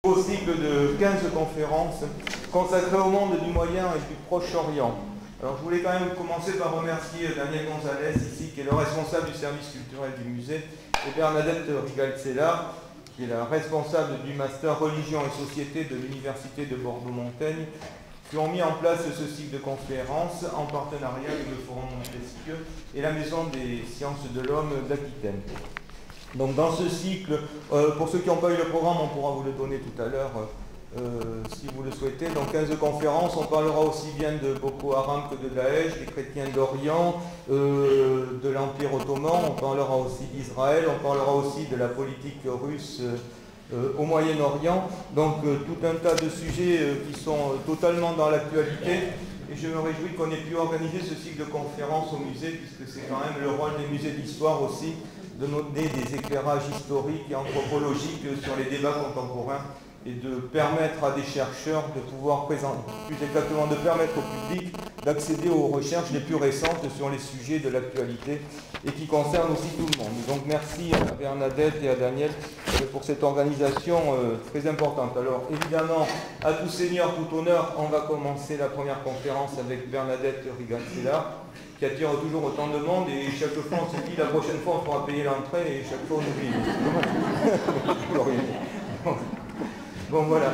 Au cycle de 15 conférences consacrées au monde du Moyen et du Proche-Orient. Alors je voulais quand même commencer par remercier Daniel Gonzalez ici, qui est le responsable du service culturel du musée, et Bernadette Rigalcella, qui est la responsable du master religion et société de l'université de Bordeaux-Montaigne, qui ont mis en place ce cycle de conférences en partenariat avec le Forum Montesquieu et la Maison des sciences de l'homme d'Aquitaine. Donc dans ce cycle, pour ceux qui n'ont pas eu le programme, on pourra vous le donner tout à l'heure si vous le souhaitez. Donc 15 conférences, on parlera aussi bien de Boko Haram que de Daesh, des chrétiens d'Orient, de l'Empire ottoman, on parlera aussi d'Israël, on parlera aussi de la politique russe au Moyen-Orient. Donc tout un tas de sujets qui sont totalement dans l'actualité. Et je me réjouis qu'on ait pu organiser ce cycle de conférences au musée, puisque c'est quand même le rôle des musées d'histoire aussi, de donner des éclairages historiques et anthropologiques sur les débats contemporains et de permettre à des chercheurs de pouvoir présenter, plus exactement de permettre au public d'accéder aux recherches les plus récentes sur les sujets de l'actualité et qui concernent aussi tout le monde. Donc merci à Bernadette et à Daniel pour cette organisation très importante. Alors évidemment, à tout seigneur, tout honneur, on va commencer la première conférence avec Bernadette Rigalcella, qui attire toujours autant de monde, et chaque fois on se dit la prochaine fois on fera payer l'entrée, et chaque fois on oublie. Bon voilà.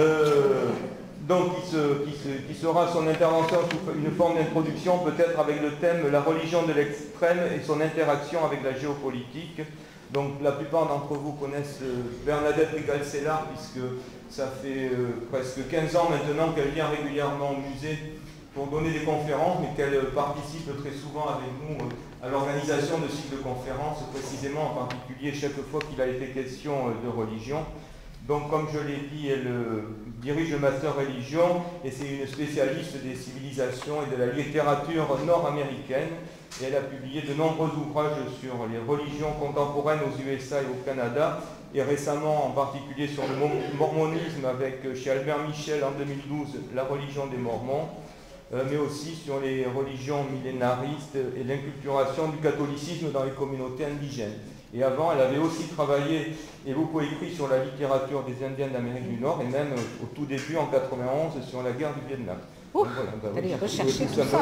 Donc qui sera son intervention sous une forme d'introduction, peut-être avec le thème la religion de l'extrême et son interaction avec la géopolitique. Donc la plupart d'entre vous connaissent Bernadette Rigalcella, puisque ça fait presque 15 ans maintenant qu'elle vient régulièrement au musée pour donner des conférences, mais qu'elle participe très souvent avec nous à l'organisation de cycles de conférences, précisément en particulier chaque fois qu'il a été question de religion. Donc comme je l'ai dit, elle dirige le master religion et c'est une spécialiste des civilisations et de la littérature nord-américaine. Et elle a publié de nombreux ouvrages sur les religions contemporaines aux USA et au Canada, et récemment en particulier sur le mormonisme avec chez Albert Michel en 2012, La religion des Mormons, mais aussi sur les religions millénaristes et l'inculturation du catholicisme dans les communautés indigènes. Et avant, elle avait aussi travaillé et beaucoup écrit sur la littérature des Indiens d'Amérique du Nord, et même au tout début, en 91, sur la guerre du Vietnam. Oh, voilà, allez rechercher tout ça.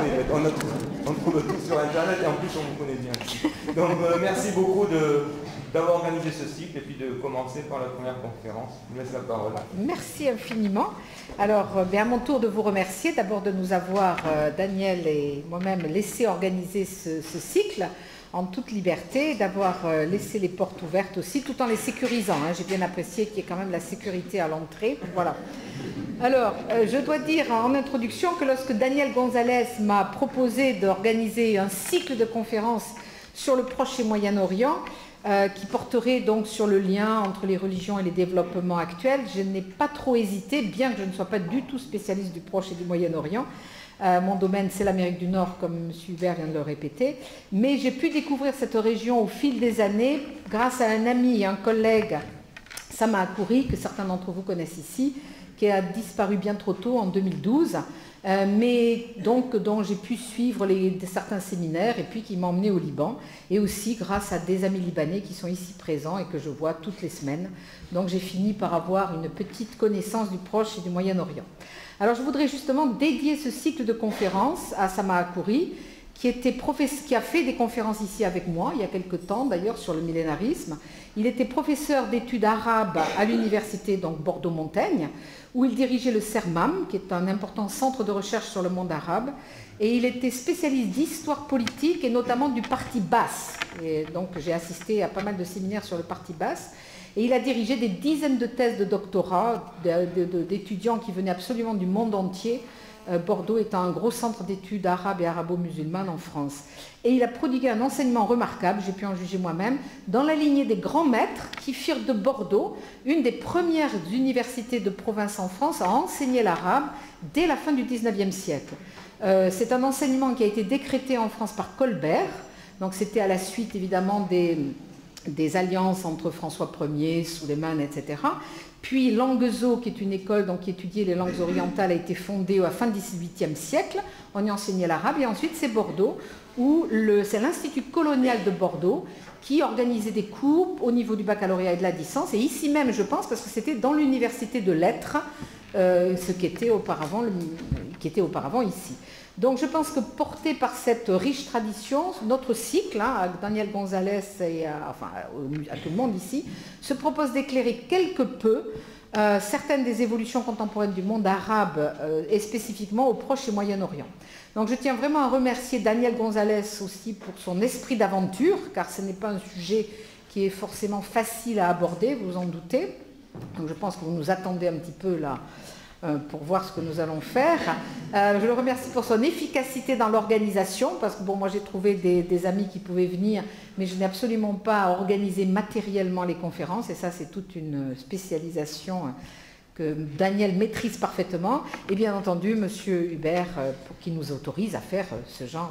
On trouve tout sur Internet, et en plus on vous connaît bien. Donc merci beaucoup d'avoir organisé ce cycle, et puis de commencer par la première conférence. Je vous laisse la parole. Merci infiniment. Alors, à mon tour de vous remercier, d'abord de nous avoir, Daniel et moi-même, laissé organiser ce cycle en toute liberté, d'avoir laissé les portes ouvertes aussi, tout en les sécurisant. Hein. J'ai bien apprécié qu'il y ait quand même la sécurité à l'entrée. Voilà. Alors, je dois dire en introduction que lorsque Daniel Gonzalez m'a proposé d'organiser un cycle de conférences sur le Proche et Moyen-Orient, qui porterait donc sur le lien entre les religions et les développements actuels, je n'ai pas trop hésité, bien que je ne sois pas du tout spécialiste du Proche et du Moyen-Orient. Mon domaine, c'est l'Amérique du Nord, comme M. Hubert vient de le répéter. Mais j'ai pu découvrir cette région au fil des années grâce à un ami et un collègue, Sama Akouri, que certains d'entre vous connaissent ici, qui a disparu bien trop tôt en 2012, mais donc dont j'ai pu suivre certains séminaires et puis qui m'a emmené au Liban, et aussi grâce à des amis libanais qui sont ici présents et que je vois toutes les semaines. Donc j'ai fini par avoir une petite connaissance du Proche et du Moyen-Orient. Alors je voudrais justement dédier ce cycle de conférences à Sama Akouri, qui a fait des conférences ici avec moi, il y a quelque temps d'ailleurs, sur le millénarisme. Il était professeur d'études arabes à l'université Bordeaux-Montaigne, où il dirigeait le CERMAM, qui est un important centre de recherche sur le monde arabe, et il était spécialiste d'histoire politique et notamment du parti Baas. Et donc j'ai assisté à pas mal de séminaires sur le parti Baas, et il a dirigé des dizaines de thèses de doctorat d'étudiants qui venaient absolument du monde entier, Bordeaux étant un gros centre d'études arabes et arabo-musulmanes en France. Et il a prodigué un enseignement remarquable, j'ai pu en juger moi-même, dans la lignée des grands maîtres qui firent de Bordeaux une des premières universités de province en France à enseigner l'arabe dès la fin du XIXe siècle. C'est un enseignement qui a été décrété en France par Colbert, donc c'était à la suite évidemment des alliances entre François Ier, Suleiman, etc. Puis Languedoc, qui est une école donc, qui étudiait les langues orientales, a été fondée à la fin du XVIIIe siècle. On y enseignait l'arabe. Et ensuite, c'est Bordeaux, où c'est l'Institut colonial de Bordeaux qui organisait des cours au niveau du baccalauréat et de la licence. Et ici même, je pense, parce que c'était dans l'université de lettres, ce qui était auparavant ici. Donc je pense que porté par cette riche tradition, notre cycle, avec Daniel Gonzalez et à tout le monde ici, se propose d'éclairer quelque peu certaines des évolutions contemporaines du monde arabe et spécifiquement au Proche et Moyen-Orient. Donc je tiens vraiment à remercier Daniel Gonzalez aussi pour son esprit d'aventure, car ce n'est pas un sujet qui est forcément facile à aborder, vous vous en doutez. Donc je pense que vous nous attendez un petit peu là pour voir ce que nous allons faire. Je le remercie pour son efficacité dans l'organisation, parce que bon, moi j'ai trouvé des amis qui pouvaient venir, mais je n'ai absolument pas organisé matériellement les conférences, et ça c'est toute une spécialisation que Daniel maîtrise parfaitement, et bien entendu M. Hubert qui nous autorise à faire ce genre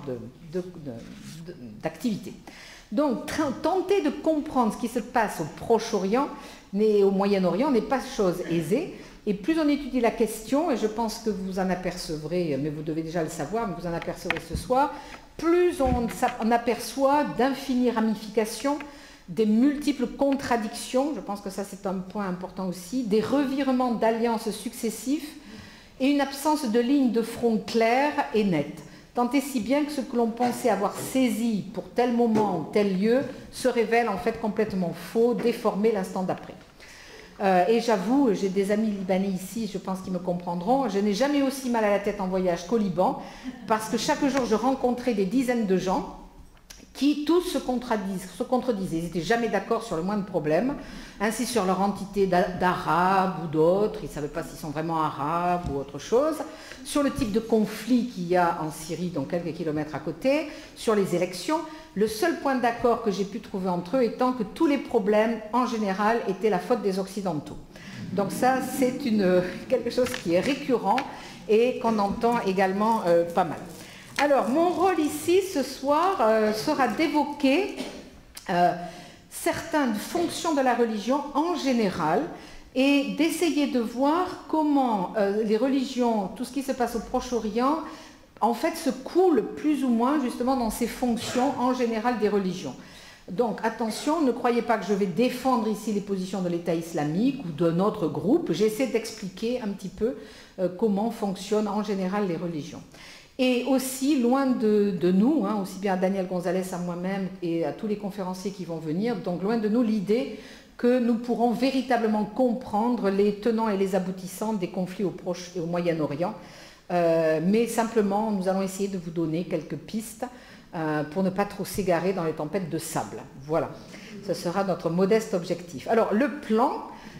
d'activité. Donc tenter de comprendre ce qui se passe au Proche-Orient et au Moyen-Orient n'est pas chose aisée. Et plus on étudie la question, et je pense que vous en apercevrez, mais vous devez déjà le savoir, mais vous en apercevrez ce soir, plus on aperçoit d'infinies ramifications, des multiples contradictions, je pense que ça c'est un point important aussi, des revirements d'alliances successifs et une absence de ligne de front claire et nette. Tant et si bien que ce que l'on pensait avoir saisi pour tel moment ou tel lieu se révèle en fait complètement faux, déformé l'instant d'après. Et j'avoue, j'ai des amis libanais ici, je pense qu'ils me comprendront, je n'ai jamais aussi mal à la tête en voyage qu'au Liban, parce que chaque jour je rencontrais des dizaines de gens qui tous se contredisaient. Ils n'étaient jamais d'accord sur le moindre problème, ainsi sur leur entité d'arabe ou d'autres, ils ne savaient pas s'ils sont vraiment arabes ou autre chose, sur le type de conflit qu'il y a en Syrie, donc quelques kilomètres à côté, sur les élections. Le seul point d'accord que j'ai pu trouver entre eux étant que tous les problèmes, en général, étaient la faute des Occidentaux. Donc ça, c'est quelque chose qui est récurrent et qu'on entend également pas mal. Alors, mon rôle ici, ce soir, sera d'évoquer certaines fonctions de la religion en général et d'essayer de voir comment les religions, tout ce qui se passe au Proche-Orient, en fait, se coule plus ou moins justement dans ces fonctions en général des religions. Donc attention, ne croyez pas que je vais défendre ici les positions de l'État islamique ou d'un autre groupe. J'essaie d'expliquer un petit peu comment fonctionnent en général les religions. Et aussi, loin de nous, aussi bien à Daniel Gonzalez, à moi-même et à tous les conférenciers qui vont venir, donc loin de nous l'idée que nous pourrons véritablement comprendre les tenants et les aboutissants des conflits au Proche et au Moyen-Orient. Mais simplement, nous allons essayer de vous donner quelques pistes pour ne pas trop s'égarer dans les tempêtes de sable. Voilà, ce sera notre modeste objectif. Alors, le plan,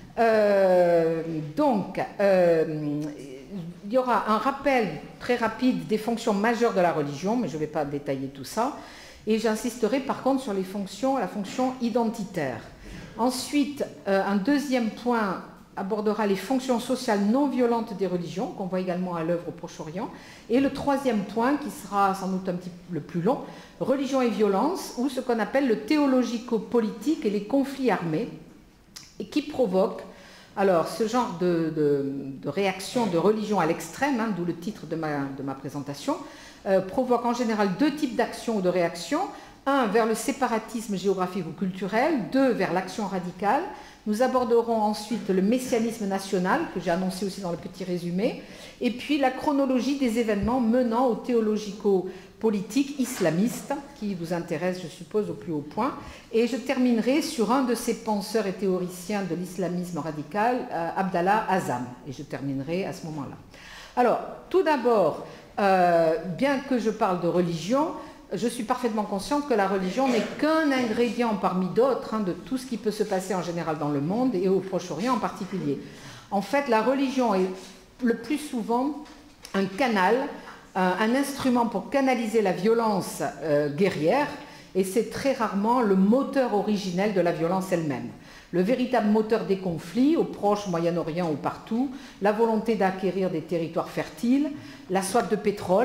il y aura un rappel très rapide des fonctions majeures de la religion, mais je ne vais pas détailler tout ça, et j'insisterai par contre sur la fonction identitaire. Ensuite, un deuxième point abordera les fonctions sociales non violentes des religions, qu'on voit également à l'œuvre au Proche-Orient. Et le troisième point, qui sera sans doute un petit peu le plus long, religion et violence, ou ce qu'on appelle le théologico-politique et les conflits armés, et qui provoquent alors ce genre de réaction de religion à l'extrême, d'où le titre de ma présentation, provoque en général deux types d'actions ou de réactions. Un, vers le séparatisme géographique ou culturel. Deux, vers l'action radicale. Nous aborderons ensuite le messianisme national, que j'ai annoncé aussi dans le petit résumé, et puis la chronologie des événements menant au théologico-politique islamiste, qui vous intéresse, je suppose, au plus haut point. Et je terminerai sur un de ces penseurs et théoriciens de l'islamisme radical, Abdallah Azzam, et je terminerai à ce moment-là. Alors, tout d'abord, bien que je parle de religion, je suis parfaitement consciente que la religion n'est qu'un ingrédient parmi d'autres de tout ce qui peut se passer en général dans le monde et au Proche-Orient en particulier. En fait, la religion est le plus souvent un canal, un instrument pour canaliser la violence guerrière, et c'est très rarement le moteur originel de la violence elle-même. Le véritable moteur des conflits, au Proche, Moyen-Orient ou partout, la volonté d'acquérir des territoires fertiles, la soif de pétrole,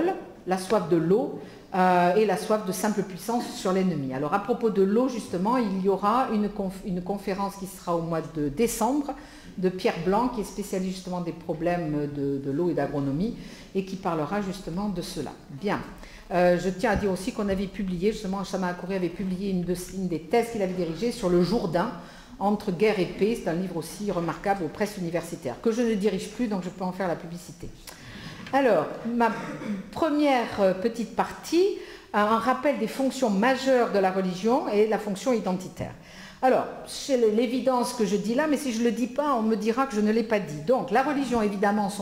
la soif de l'eau et la soif de simple puissance sur l'ennemi. Alors à propos de l'eau, justement, il y aura une conférence qui sera au mois de décembre de Pierre Blanc, qui est spécialiste justement des problèmes de l'eau et d'agronomie, et qui parlera justement de cela. Bien. Je tiens à dire aussi qu'on avait publié, justement, Chama Akouré avait publié une des thèses qu'il avait dirigées sur le Jourdain, entre guerre et paix. C'est un livre aussi remarquable aux presses universitaires, que je ne dirige plus, donc je peux en faire la publicité. Alors, ma première petite partie, un rappel des fonctions majeures de la religion et la fonction identitaire. Alors, c'est l'évidence que je dis là, mais si je ne le dis pas, on me dira que je ne l'ai pas dit. Donc, la religion, évidemment,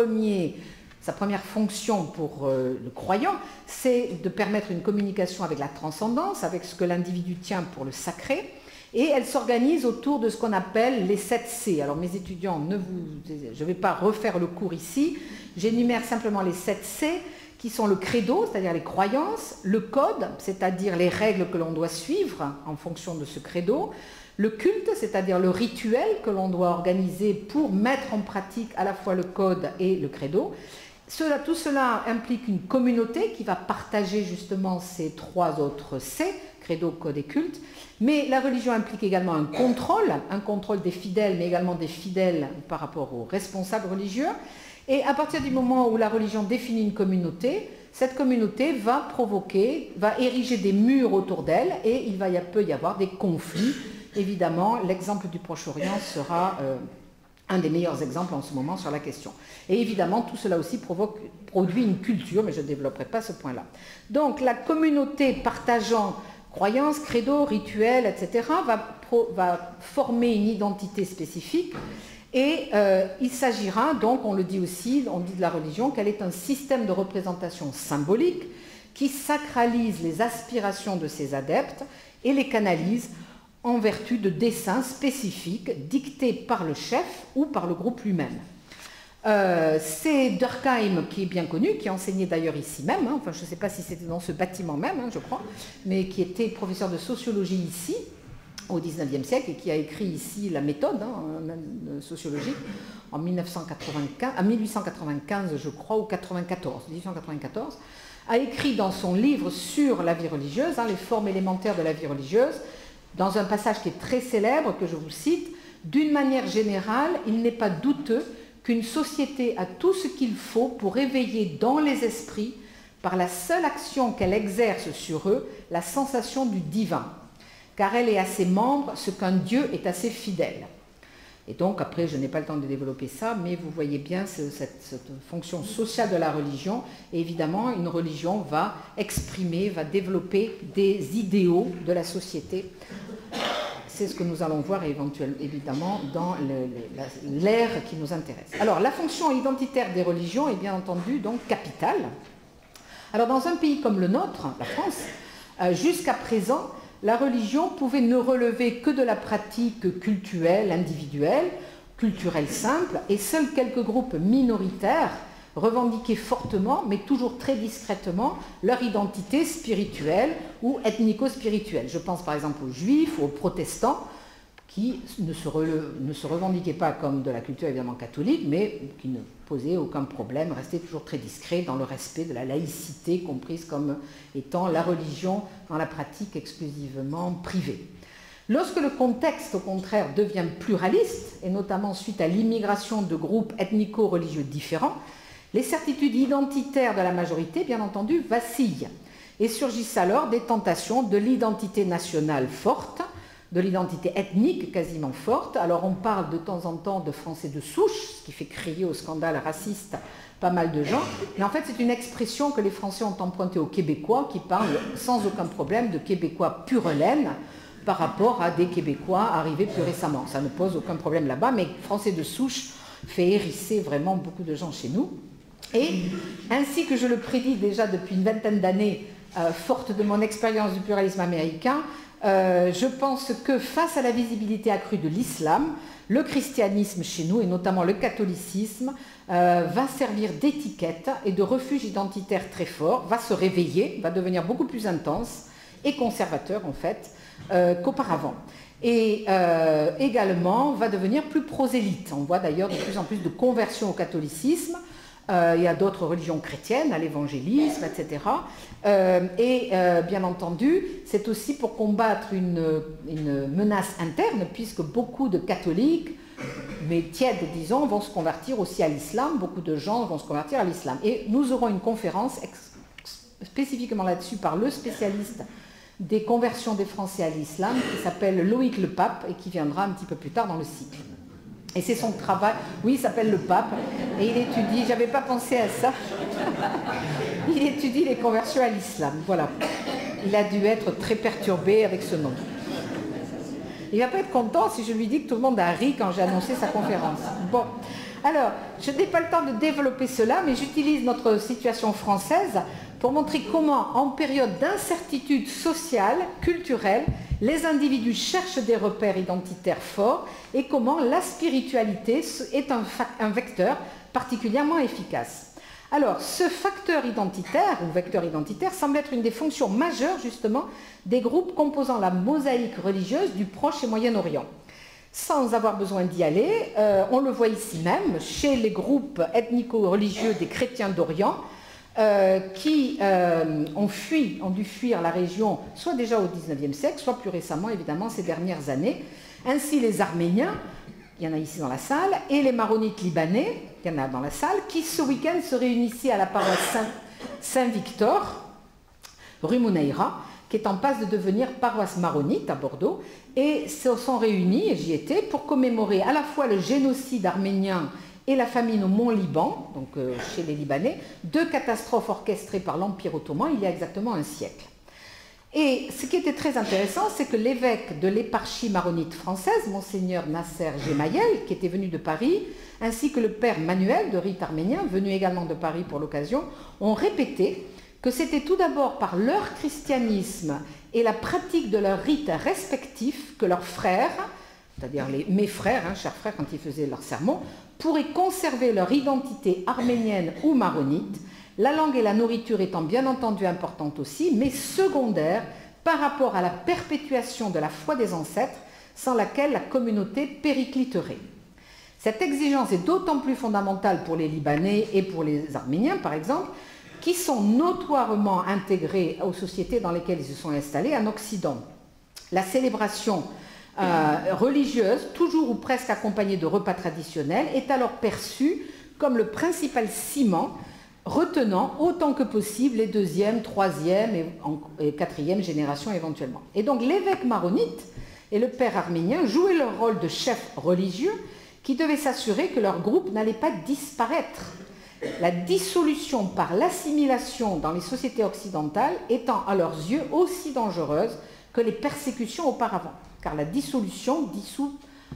sa première fonction pour le croyant, c'est de permettre une communication avec la transcendance, avec ce que l'individu tient pour le sacré, et elle s'organise autour de ce qu'on appelle les 7 C. Alors mes étudiants, je ne vais pas refaire le cours ici, j'énumère simplement les 7 C, qui sont le credo, c'est-à-dire les croyances, le code, c'est-à-dire les règles que l'on doit suivre en fonction de ce credo, le culte, c'est-à-dire le rituel que l'on doit organiser pour mettre en pratique à la fois le code et le credo. Tout cela implique une communauté qui va partager justement ces 3 autres C, credo, code et culte. Mais la religion implique également un contrôle des fidèles, mais également des fidèles par rapport aux responsables religieux. Et à partir du moment où la religion définit une communauté, cette communauté va ériger des murs autour d'elle et il peut y avoir des conflits. Évidemment, l'exemple du Proche-Orient sera un des meilleurs exemples en ce moment sur la question. Et évidemment, tout cela aussi produit une culture, mais je ne développerai pas ce point-là. Donc, la communauté partageant croyances, credo, rituels, etc., va former une identité spécifique. Et il s'agira donc, on le dit aussi, on dit de la religion, qu'elle est un système de représentation symbolique qui sacralise les aspirations de ses adeptes et les canalise en vertu de desseins spécifiques dictés par le chef ou par le groupe lui-même. C'est Durkheim qui est bien connu, qui enseignait d'ailleurs ici même, enfin je ne sais pas si c'était dans ce bâtiment même, je crois, mais qui était professeur de sociologie ici, au XIXe siècle, et qui a écrit ici la méthode sociologique en 1895, je crois, ou 1894, a écrit dans son livre sur la vie religieuse, les formes élémentaires de la vie religieuse, dans un passage qui est très célèbre, que je vous cite, « D'une manière générale, il n'est pas douteux qu'une société a tout ce qu'il faut pour éveiller dans les esprits, par la seule action qu'elle exerce sur eux, la sensation du divin, car elle est à ses membres ce qu'un Dieu est à ses fidèles. » Et donc, après, je n'ai pas le temps de développer ça, mais vous voyez bien cette fonction sociale de la religion. Et évidemment, une religion va exprimer, va développer des idéaux de la société. C'est ce que nous allons voir évidemment dans l'ère qui nous intéresse. Alors, la fonction identitaire des religions est bien entendu donc capitale. Alors, dans un pays comme le nôtre, la France, jusqu'à présent, la religion pouvait ne relever que de la pratique cultuelle, individuelle, culturelle simple, et seuls quelques groupes minoritaires revendiquaient fortement, mais toujours très discrètement, leur identité spirituelle ou ethnico-spirituelle. Je pense par exemple aux juifs ou aux protestants, qui ne se revendiquaient pas comme de la culture évidemment catholique, mais qui ne posaient aucun problème, restaient toujours très discrets dans le respect de la laïcité, comprise comme étant la religion dans la pratique exclusivement privée. Lorsque le contexte, au contraire, devient pluraliste, et notamment suite à l'immigration de groupes ethnico-religieux différents, les certitudes identitaires de la majorité, bien entendu, vacillent, et surgissent alors des tentations de l'identité nationale forte, de l'identité ethnique quasiment forte. Alors on parle de temps en temps de Français de souche, ce qui fait crier au scandale raciste pas mal de gens, mais en fait c'est une expression que les Français ont empruntée aux Québécois, qui parlent sans aucun problème de Québécois pure laine par rapport à des Québécois arrivés plus récemment. Ça ne pose aucun problème là-bas, mais Français de souche fait hérisser vraiment beaucoup de gens chez nous. Et ainsi que je le prédis déjà depuis une vingtaine d'années, forte de mon expérience du pluralisme américain, je pense que face à la visibilité accrue de l'islam, le christianisme chez nous, et notamment le catholicisme, va servir d'étiquette et de refuge identitaire très fort, va se réveiller, va devenir beaucoup plus intense et conservateur en fait qu'auparavant. Et également va devenir plus prosélyte. On voit d'ailleurs de plus en plus de conversions au catholicisme il y a d'autres religions chrétiennes, à l'évangélisme, etc. Bien entendu, c'est aussi pour combattre une menace interne, puisque beaucoup de catholiques, mais tièdes, disons, vont se convertir aussi à l'islam. Beaucoup de gens vont se convertir à l'islam. Et nous aurons une conférence spécifiquement là-dessus par le spécialiste des conversions des Français à l'islam, qui s'appelle Loïc Le Pape, et qui viendra un petit peu plus tard dans le cycle. Et c'est son travail, oui, il s'appelle Le Pape, et il étudie, j'avais pas pensé à ça, il étudie les conversions à l'islam, voilà. Il a dû être très perturbé avec ce nom. Il va pas être content si je lui dis que tout le monde a ri quand j'ai annoncé sa conférence. Bon, alors, je n'ai pas le temps de développer cela, mais j'utilise notre situation française pour montrer comment, en période d'incertitude sociale, culturelle, les individus cherchent des repères identitaires forts et comment la spiritualité est un vecteur particulièrement efficace. Alors, ce facteur identitaire, ou vecteur identitaire, semble être une des fonctions majeures, justement, des groupes composant la mosaïque religieuse du Proche et Moyen-Orient. Sans avoir besoin d'y aller, on le voit ici même, chez les groupes ethnico-religieux des chrétiens d'Orient, qui ont dû fuir la région soit déjà au XIXe siècle, soit plus récemment, évidemment, ces dernières années. Ainsi, les Arméniens, il y en a ici dans la salle, et les Maronites libanais, il y en a dans la salle, qui ce week-end se réunissaient à la paroisse Saint-Victor, rue Mounaïra, qui est en passe de devenir paroisse maronite à Bordeaux, et se sont réunis, et j'y étais, pour commémorer à la fois le génocide arménien et la famine au Mont-Liban, donc chez les Libanais, deux catastrophes orchestrées par l'Empire ottoman il y a exactement un siècle. Et ce qui était très intéressant, c'est que l'évêque de l'éparchie maronite française, Monseigneur Nasser Gemayel, qui était venu de Paris, ainsi que le père Manuel de rite arménien, venu également de Paris pour l'occasion, ont répété que c'était tout d'abord par leur christianisme et la pratique de leurs rites respectifs que leurs frères, c'est-à-dire mes frères, chers frères, quand ils faisaient leur sermon, pourraient conserver leur identité arménienne ou maronite, la langue et la nourriture étant bien entendu importantes aussi, mais secondaires par rapport à la perpétuation de la foi des ancêtres, sans laquelle la communauté péricliterait. Cette exigence est d'autant plus fondamentale pour les Libanais et pour les Arméniens, par exemple, qui sont notoirement intégrés aux sociétés dans lesquelles ils se sont installés en Occident. La célébration religieuse, toujours ou presque accompagnée de repas traditionnels, est alors perçue comme le principal ciment retenant autant que possible les deuxième, troisième et quatrième générations éventuellement. Et donc l'évêque maronite et le père arménien jouaient leur rôle de chef religieux qui devaient s'assurer que leur groupe n'allait pas disparaître. La dissolution par l'assimilation dans les sociétés occidentales étant à leurs yeux aussi dangereuse que les persécutions auparavant. Car la dissolution dissout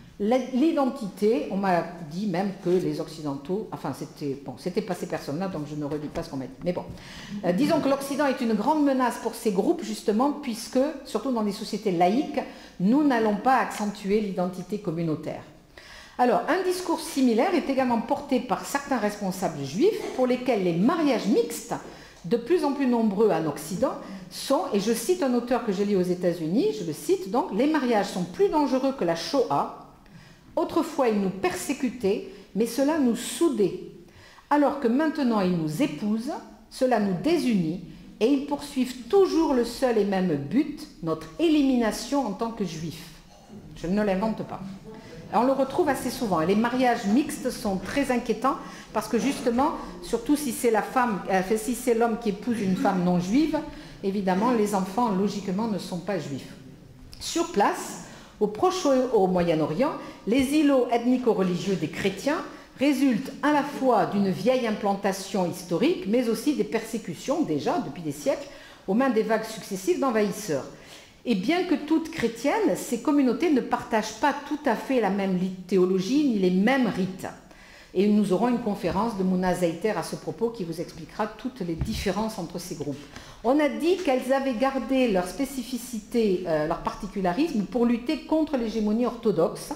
l'identité. On m'a dit même que les Occidentaux, enfin c'était pas ces personnes-là, donc je ne redis pas ce qu'on m'a dit. Mais bon, disons que l'Occident est une grande menace pour ces groupes justement, puisque, surtout dans des sociétés laïques, nous n'allons pas accentuer l'identité communautaire. Alors, un discours similaire est également porté par certains responsables juifs pour lesquels les mariages mixtes, de plus en plus nombreux en Occident, sont, et je cite un auteur que j'ai lu aux États-Unis, je le cite donc, les mariages sont plus dangereux que la Shoah. Autrefois, ils nous persécutaient, mais cela nous soudait. Alors que maintenant, ils nous épousent, cela nous désunit, et ils poursuivent toujours le seul et même but, notre élimination en tant que juifs. Je ne l'invente pas. On le retrouve assez souvent. Et les mariages mixtes sont très inquiétants parce que justement, surtout si c'est la femme, si c'est l'homme qui épouse une femme non juive, évidemment, les enfants, logiquement, ne sont pas juifs. Sur place, au Proche et au Moyen-Orient, les îlots ethnico-religieux des chrétiens résultent à la fois d'une vieille implantation historique, mais aussi des persécutions, déjà depuis des siècles, aux mains des vagues successives d'envahisseurs. Et bien que toutes chrétiennes, ces communautés ne partagent pas tout à fait la même théologie ni les mêmes rites. Et nous aurons une conférence de Mouna Zaïter à ce propos qui vous expliquera toutes les différences entre ces groupes. On a dit qu'elles avaient gardé leur spécificité, leur particularisme pour lutter contre l'hégémonie orthodoxe.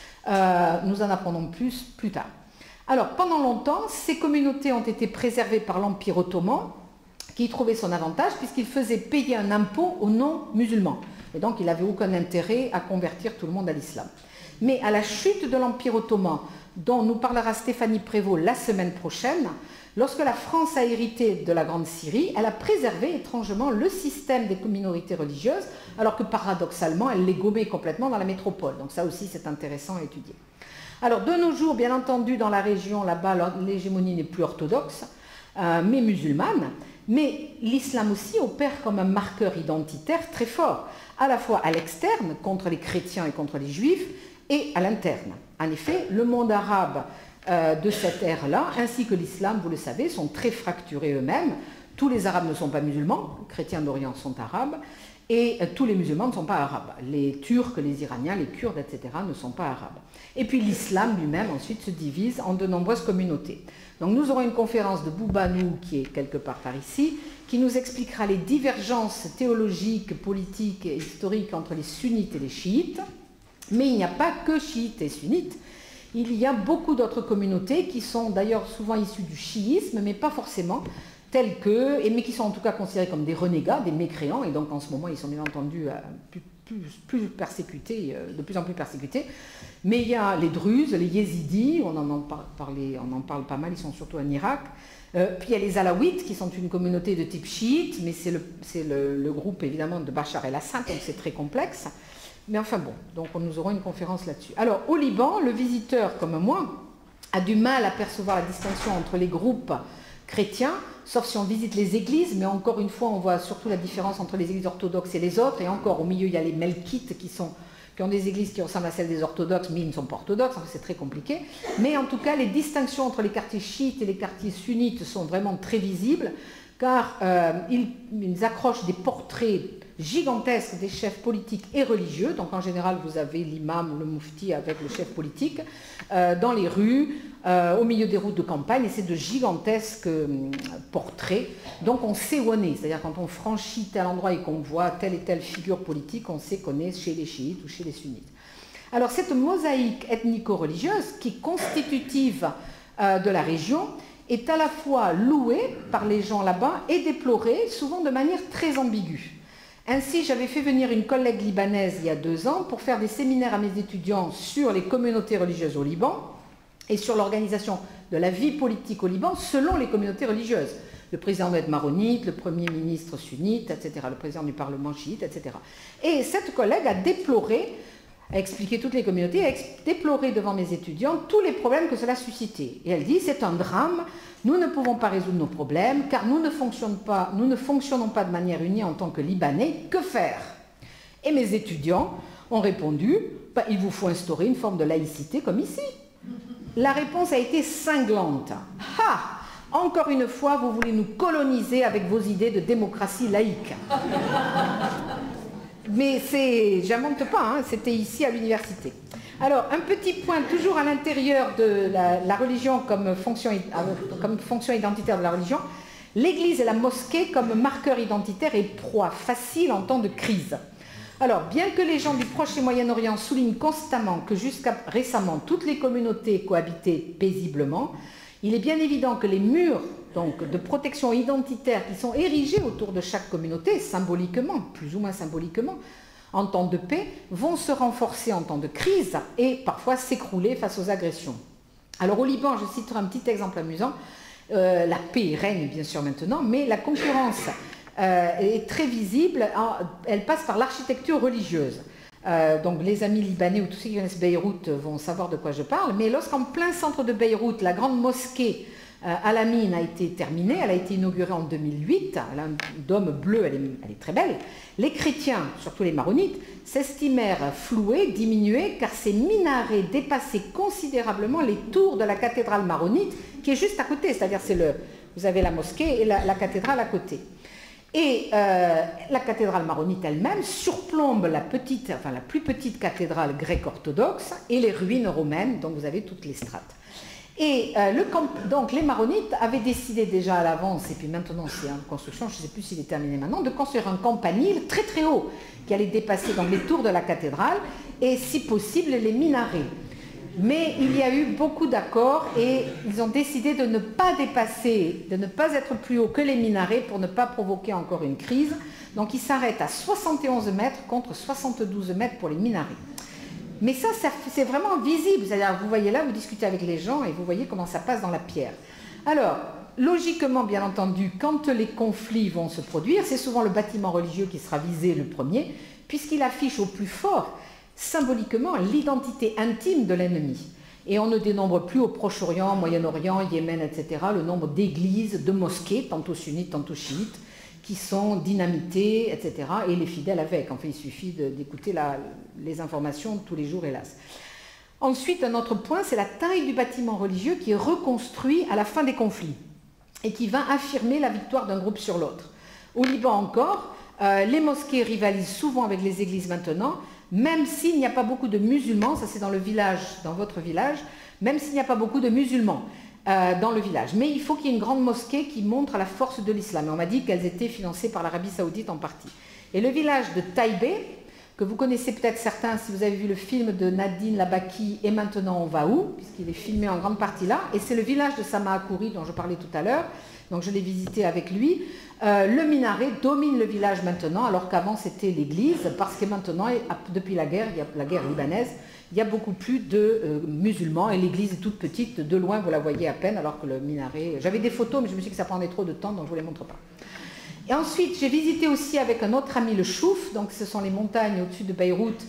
Nous en apprendrons plus tard. Alors, pendant longtemps, ces communautés ont été préservées par l'Empire ottoman, qui y trouvait son avantage puisqu'il faisait payer un impôt aux non-musulmans. Et donc, il n'avait aucun intérêt à convertir tout le monde à l'islam. Mais à la chute de l'Empire ottoman, dont nous parlera Stéphanie Prévost la semaine prochaine. Lorsque la France a hérité de la Grande Syrie, elle a préservé étrangement le système des minorités religieuses, alors que paradoxalement, elle les gommait complètement dans la métropole. Donc ça aussi, c'est intéressant à étudier. Alors de nos jours, bien entendu, dans la région, là-bas, l'hégémonie n'est plus orthodoxe, mais musulmane. Mais l'islam aussi opère comme un marqueur identitaire très fort, à la fois à l'externe, contre les chrétiens et contre les juifs, et à l'interne. En effet, le monde arabe de cette ère-là, ainsi que l'islam, vous le savez, sont très fracturés eux-mêmes. Tous les arabes ne sont pas musulmans, les chrétiens d'Orient sont arabes, et tous les musulmans ne sont pas arabes. Les Turcs, les Iraniens, les Kurdes, etc. ne sont pas arabes. Et puis l'islam lui-même ensuite se divise en de nombreuses communautés. Donc nous aurons une conférence de Boubanou, qui est quelque part par ici, qui nous expliquera les divergences théologiques, politiques et historiques entre les sunnites et les chiites. Mais il n'y a pas que chiites et sunnites. Il y a beaucoup d'autres communautés qui sont d'ailleurs souvent issues du chiisme, mais pas forcément telles que, mais qui sont en tout cas considérés comme des renégats, des mécréants, et donc en ce moment ils sont bien entendu plus persécutés, de plus en plus persécutés. Mais il y a les Druzes, les Yézidis, on en parle pas mal, ils sont surtout en Irak. Puis il y a les Alaouites qui sont une communauté de type chiite, mais c'est le groupe évidemment de Bachar el-Assad, donc c'est très complexe. Mais enfin bon, donc nous aurons une conférence là-dessus. Alors au Liban, le visiteur comme moi a du mal à percevoir la distinction entre les groupes chrétiens, sauf si on visite les églises, mais encore une fois on voit surtout la différence entre les églises orthodoxes et les autres, et encore au milieu il y a les melkites qui ont des églises qui ressemblent à celles des orthodoxes, mais ils ne sont pas orthodoxes, enfin, c'est très compliqué. Mais en tout cas, les distinctions entre les quartiers chiites et les quartiers sunnites sont vraiment très visibles, car ils accrochent des portraits gigantesques des chefs politiques et religieux. Donc en général, vous avez l'imam ou le mufti avec le chef politique dans les rues, au milieu des routes de campagne, et c'est de gigantesques portraits. Donc on sait où on est, c'est-à-dire quand on franchit tel endroit et qu'on voit telle et telle figure politique, on sait qu'on est chez les chiites ou chez les sunnites. Alors cette mosaïque ethnico-religieuse, qui est constitutive de la région, est à la fois louée par les gens là-bas et déplorée, souvent de manière très ambiguë. Ainsi, j'avais fait venir une collègue libanaise il y a 2 ans pour faire des séminaires à mes étudiants sur les communautés religieuses au Liban et sur l'organisation de la vie politique au Liban selon les communautés religieuses. Le président doit être maronite, le premier ministre sunnite, etc., le président du parlement chiite, etc. Et cette collègue a déploré, a expliqué toutes les communautés, a déploré devant mes étudiants tous les problèmes que cela suscitait. Et elle dit, c'est un drame, nous ne pouvons pas résoudre nos problèmes, car nous ne fonctionnons pas de manière unie en tant que Libanais, que faire? Et mes étudiants ont répondu, il vous faut instaurer une forme de laïcité comme ici. La réponse a été cinglante. Ha! Encore une fois, vous voulez nous coloniser avec vos idées de démocratie laïque. Mais j'invente pas, hein, c'était ici à l'université. Alors, un petit point, toujours à l'intérieur de la religion comme fonction identitaire de la religion, l'église et la mosquée comme marqueur identitaire et proie facile en temps de crise. Alors, bien que les gens du Proche et Moyen-Orient soulignent constamment que jusqu'à récemment, toutes les communautés cohabitaient paisiblement, il est bien évident que les murs donc, de protection identitaire qui sont érigés autour de chaque communauté, symboliquement, plus ou moins symboliquement, en temps de paix, vont se renforcer en temps de crise et parfois s'écrouler face aux agressions. Alors au Liban, je citerai un petit exemple amusant, la paix règne bien sûr maintenant, mais la concurrence est très visible, elle passe par l'architecture religieuse. Donc les amis libanais ou tous ceux qui connaissent Beyrouth vont savoir de quoi je parle, mais lorsqu'en plein centre de Beyrouth, la grande mosquée Al-Amin a été terminée, elle a été inaugurée en 2008, elle a un dôme bleu, elle est très belle, les chrétiens, surtout les maronites, s'estimèrent floués, diminués, car ces minarets dépassaient considérablement les tours de la cathédrale maronite, qui est juste à côté, c'est-à-dire vous avez la mosquée et la cathédrale à côté. Et la cathédrale maronite elle-même surplombe la plus petite cathédrale grecque-orthodoxe et les ruines romaines, dont vous avez toutes les strates. Et donc les maronites avaient décidé déjà à l'avance, et puis maintenant c'est en construction, je ne sais plus s'il est terminé maintenant, de construire un campanile très très haut, qui allait dépasser donc les tours de la cathédrale, et si possible les minarets. Mais il y a eu beaucoup d'accords et ils ont décidé de ne pas dépasser, de ne pas être plus haut que les minarets pour ne pas provoquer encore une crise. Donc ils s'arrêtent à 71 mètres contre 72 mètres pour les minarets. Mais ça c'est vraiment visible. C'est-à-dire, vous voyez là, vous discutez avec les gens et vous voyez comment ça passe dans la pierre. Alors, logiquement, bien entendu, quand les conflits vont se produire, c'est souvent le bâtiment religieux qui sera visé le premier, puisqu'il affiche au plus fort, symboliquement, l'identité intime de l'ennemi. Et on ne dénombre plus au Proche-Orient, Moyen-Orient, Yémen, etc., le nombre d'églises, de mosquées, tantôt sunnites, tantôt chiites, qui sont dynamitées, etc., et les fidèles avec. Enfin, il suffit d'écouter les informations tous les jours, hélas. Ensuite, un autre point, c'est la taille du bâtiment religieux qui est reconstruit à la fin des conflits et qui va affirmer la victoire d'un groupe sur l'autre. Au Liban encore, les mosquées rivalisent souvent avec les églises maintenant, même s'il n'y a pas beaucoup de musulmans, ça c'est dans le village, dans votre village, même s'il n'y a pas beaucoup de musulmans dans le village. Mais il faut qu'il y ait une grande mosquée qui montre la force de l'islam. Et on m'a dit qu'elles étaient financées par l'Arabie Saoudite en partie. Et le village de Taïbé, que vous connaissez peut-être certains si vous avez vu le film de Nadine Labaki, Et maintenant on va où, puisqu'il est filmé en grande partie là, et c'est le village de Sama Akouri dont je parlais tout à l'heure, donc je l'ai visité avec lui. Le minaret domine le village maintenant, alors qu'avant c'était l'église, parce que maintenant, depuis la guerre libanaise, il y a beaucoup plus de musulmans et l'église est toute petite, de loin vous la voyez à peine, alors que le minaret... J'avais des photos, mais je me suis dit que ça prendrait trop de temps, donc je ne vous les montre pas. Et ensuite, j'ai visité aussi avec un autre ami le Chouf, donc ce sont les montagnes au-dessus de Beyrouth,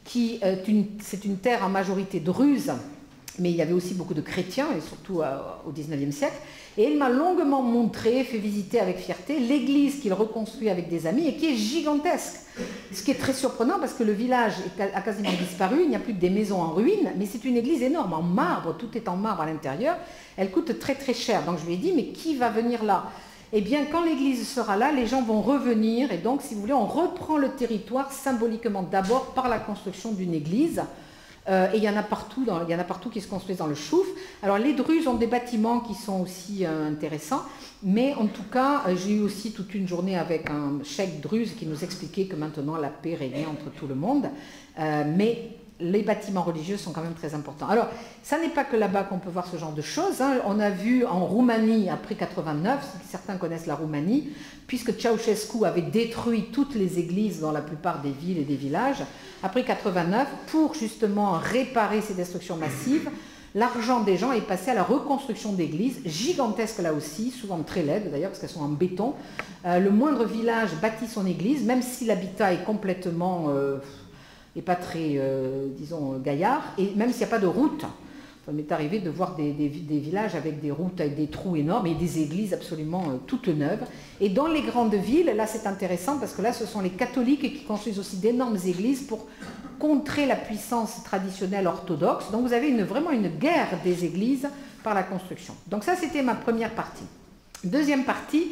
c'est une terre en majorité druze, mais il y avait aussi beaucoup de chrétiens, et surtout au XIXe siècle. Et il m'a longuement montré, fait visiter avec fierté, l'église qu'il reconstruit avec des amis et qui est gigantesque. Ce qui est très surprenant parce que le village a quasiment disparu, il n'y a plus que des maisons en ruine, mais c'est une église énorme, en marbre, tout est en marbre à l'intérieur. Elle coûte très très cher. Donc je lui ai dit, mais qui va venir là? Eh bien, quand l'église sera là, les gens vont revenir. Et donc, si vous voulez, on reprend le territoire symboliquement d'abord par la construction d'une église. Et il y en a partout qui se construisent dans le Chouf. Alors les Druzes ont des bâtiments qui sont aussi intéressants, mais en tout cas, j'ai eu aussi toute une journée avec un cheikh druze qui nous expliquait que maintenant la paix régnait entre tout le monde, mais les bâtiments religieux sont quand même très importants. Alors, ça n'est pas que là-bas qu'on peut voir ce genre de choses, hein. On a vu en Roumanie, après 89, certains connaissent la Roumanie, puisque Ceausescu avait détruit toutes les églises dans la plupart des villes et des villages, après 89, pour justement réparer ces destructions massives, l'argent des gens est passé à la reconstruction d'églises, gigantesques là aussi, souvent très laides d'ailleurs, parce qu'elles sont en béton. Le moindre village bâtit son église, même si l'habitat est complètement... et pas très, disons, gaillard, et même s'il n'y a pas de route. Ça m'est arrivé de voir des villages avec des routes, avec des trous énormes, et des églises absolument toutes neuves. Et dans les grandes villes, là c'est intéressant, parce que là ce sont les catholiques qui construisent aussi d'énormes églises pour contrer la puissance traditionnelle orthodoxe. Donc vous avez vraiment une guerre des églises par la construction. Donc ça c'était ma première partie. Deuxième partie,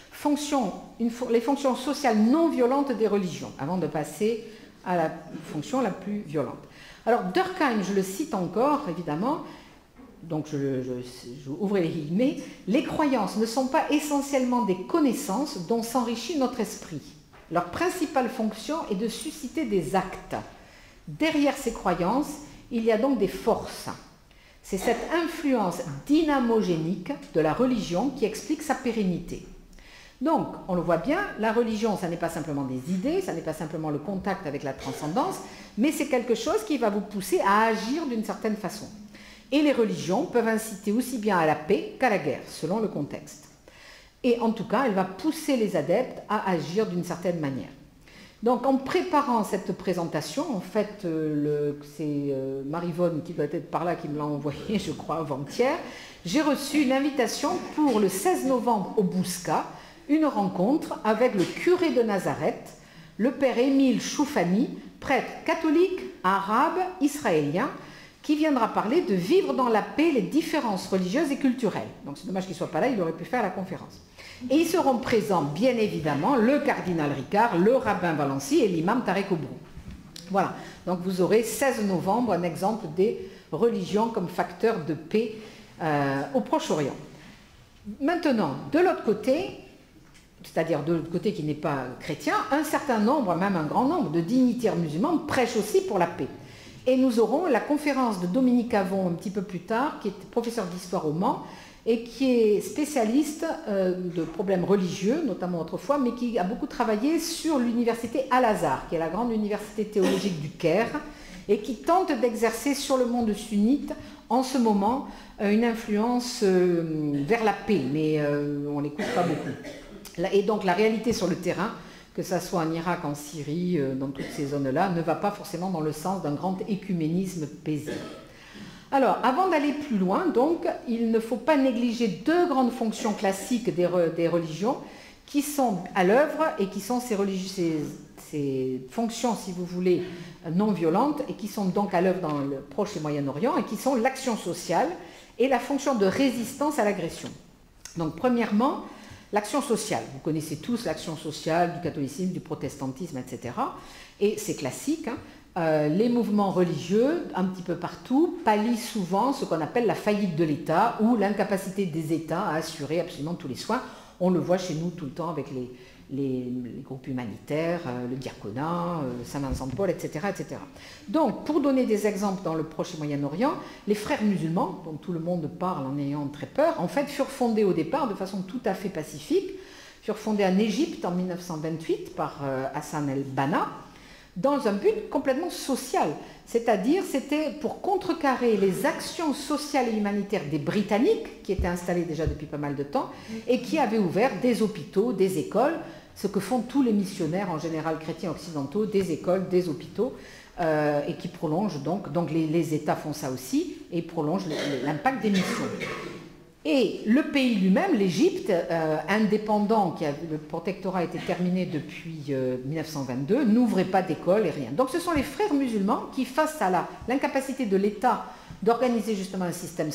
les fonctions sociales non violentes des religions, avant de passer à la fonction la plus violente. Alors Durkheim, je le cite encore, évidemment, donc je ouvre les guillemets, les croyances ne sont pas essentiellement des connaissances dont s'enrichit notre esprit. Leur principale fonction est de susciter des actes. Derrière ces croyances, il y a donc des forces. C'est cette influence dynamogénique de la religion qui explique sa pérennité. Donc, on le voit bien, la religion, ça n'est pas simplement des idées, ça n'est pas simplement le contact avec la transcendance, mais c'est quelque chose qui va vous pousser à agir d'une certaine façon. Et les religions peuvent inciter aussi bien à la paix qu'à la guerre, selon le contexte. Et en tout cas, elle va pousser les adeptes à agir d'une certaine manière. Donc, en préparant cette présentation, en fait, c'est Marivonne qui doit être par là, qui me l'a envoyé, je crois, avant-hier, j'ai reçu une invitation pour le 16 novembre au Bousca, une rencontre avec le curé de Nazareth, le père Émile Choufani, prêtre catholique, arabe, israélien, qui viendra parler de vivre dans la paix les différences religieuses et culturelles. Donc c'est dommage qu'il ne soit pas là, il aurait pu faire la conférence. Et ils seront présents, bien évidemment, le cardinal Ricard, le rabbin Valency et l'imam Tarek Oubrou. Voilà, donc vous aurez 16 novembre un exemple des religions comme facteur de paix au Proche-Orient. Maintenant, de l'autre côté, c'est-à-dire de l'autre côté qui n'est pas chrétien, un certain nombre, même un grand nombre de dignitaires musulmans prêchent aussi pour la paix. Et nous aurons la conférence de Dominique Avon un petit peu plus tard, qui est professeur d'histoire au Mans, et qui est spécialiste de problèmes religieux, notamment autrefois, mais qui a beaucoup travaillé sur l'université Al-Azhar, qui est la grande université théologique du Caire, et qui tente d'exercer sur le monde sunnite en ce moment une influence vers la paix, mais on n'écoute pas beaucoup. Et donc la réalité sur le terrain, que ça soit en Irak, en Syrie, dans toutes ces zones-là, ne va pas forcément dans le sens d'un grand écuménisme paisible. Alors, avant d'aller plus loin, donc, il ne faut pas négliger deux grandes fonctions classiques des religions qui sont à l'œuvre et qui sont ces fonctions, si vous voulez, non violentes et qui sont donc à l'œuvre dans le Proche et Moyen-Orient et qui sont l'action sociale et la fonction de résistance à l'agression. Donc, premièrement, l'action sociale. Vous connaissez tous l'action sociale du catholicisme, du protestantisme, etc. Et c'est classique, hein. Les mouvements religieux, un petit peu partout, pallient souvent ce qu'on appelle la faillite de l'État ou l'incapacité des États à assurer absolument tous les soins. On le voit chez nous tout le temps avec les groupes humanitaires, le diaconat, Saint-Vincent-de-Paul, etc., etc. Donc, pour donner des exemples dans le Proche et Moyen-Orient, les frères musulmans, dont tout le monde parle en ayant très peur, en fait, furent fondés au départ de façon tout à fait pacifique, furent fondés en Égypte en 1928 par Hassan el-Banna, dans un but complètement social, c'est-à-dire c'était pour contrecarrer les actions sociales et humanitaires des Britanniques, qui étaient installés déjà depuis pas mal de temps, et qui avaient ouvert des hôpitaux, des écoles, ce que font tous les missionnaires, en général chrétiens occidentaux, des écoles, des hôpitaux, et qui prolongent donc les États font ça aussi, et prolongent l'impact des missions. Et le pays lui-même, l'Égypte, indépendant, le protectorat a été terminé depuis 1922, n'ouvrait pas d'école et rien. Donc ce sont les frères musulmans qui, face à l'incapacité de l'État d'organiser justement un système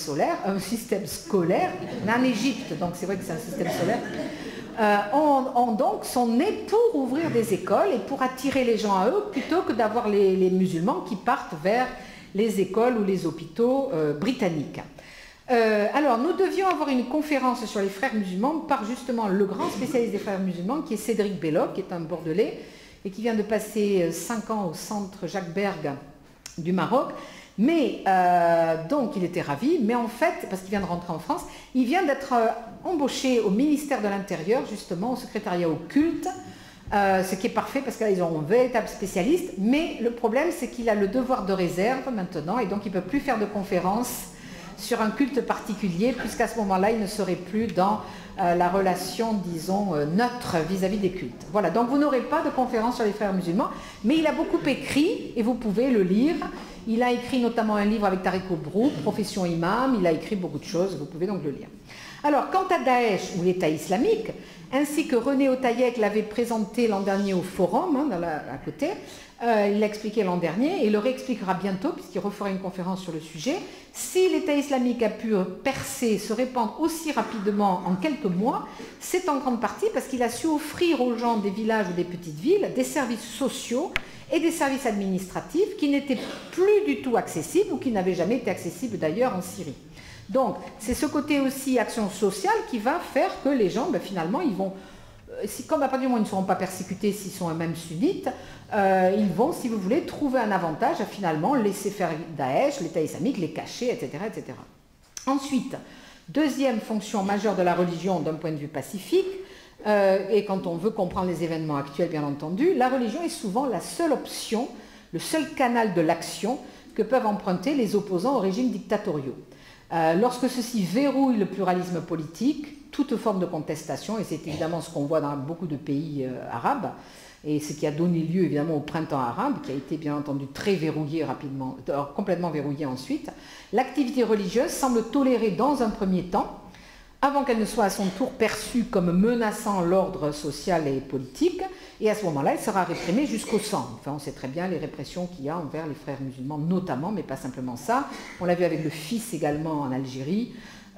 scolaire, en Égypte, donc c'est vrai que c'est un système solaire, donc sont nés pour ouvrir des écoles et pour attirer les gens à eux, plutôt que d'avoir les musulmans qui partent vers les écoles ou les hôpitaux britanniques. Alors, nous devions avoir une conférence sur les frères musulmans par justement le grand spécialiste des frères musulmans, qui est Cédric Belloc, qui est un Bordelais, et qui vient de passer 5 ans au centre Jacques Berg du Maroc. Mais, donc, il était ravi, mais en fait, parce qu'il vient de rentrer en France, il vient d'être embauché au ministère de l'Intérieur, justement, au secrétariat au culte, ce qui est parfait parce que là, ils ont un véritable spécialiste, mais le problème, c'est qu'il a le devoir de réserve maintenant, et donc il ne peut plus faire de conférences sur un culte particulier, puisqu'à ce moment-là, il ne serait plus dans la relation, disons, neutre vis-à-vis des cultes. Voilà, donc vous n'aurez pas de conférence sur les frères musulmans, mais il a beaucoup écrit, et vous pouvez le lire. Il a écrit notamment un livre avec Tariq Obrouk, Profession imam, il a écrit beaucoup de choses, vous pouvez donc le lire. Alors, quant à Daesh, ou l'État islamique, ainsi que René Otaïek l'avait présenté l'an dernier au Forum, hein, à côté, il l'a expliqué l'an dernier et il le réexpliquera bientôt puisqu'il refera une conférence sur le sujet. Si l'État islamique a pu percer, se répandre aussi rapidement en quelques mois, c'est en grande partie parce qu'il a su offrir aux gens des villages ou des petites villes des services sociaux et des services administratifs qui n'étaient plus du tout accessibles ou qui n'avaient jamais été accessibles d'ailleurs en Syrie. Donc c'est ce côté aussi action sociale qui va faire que les gens, finalement, ils vont... Comme à partir du moment où ils ne seront pas persécutés s'ils sont eux-mêmes sunnites, ils vont, si vous voulez, trouver un avantage à finalement laisser faire Daesh, l'État islamique, les cacher, etc., etc. Ensuite, deuxième fonction majeure de la religion d'un point de vue pacifique, et quand on veut comprendre les événements actuels, bien entendu, la religion est souvent la seule option, le seul canal de l'action que peuvent emprunter les opposants aux régimes dictatoriaux. Lorsque ceux-ci verrouillent le pluralisme politique, toute forme de contestation, et c'est évidemment ce qu'on voit dans beaucoup de pays arabes, et ce qui a donné lieu évidemment au printemps arabe, qui a été bien entendu très verrouillé rapidement, complètement verrouillé ensuite, l'activité religieuse semble tolérer dans un premier temps, avant qu'elle ne soit à son tour perçue comme menaçant l'ordre social et politique, et à ce moment-là, elle sera réprimée jusqu'au sang. Enfin, on sait très bien les répressions qu'il y a envers les frères musulmans, notamment, mais pas simplement ça. On l'a vu avec le fils également en Algérie,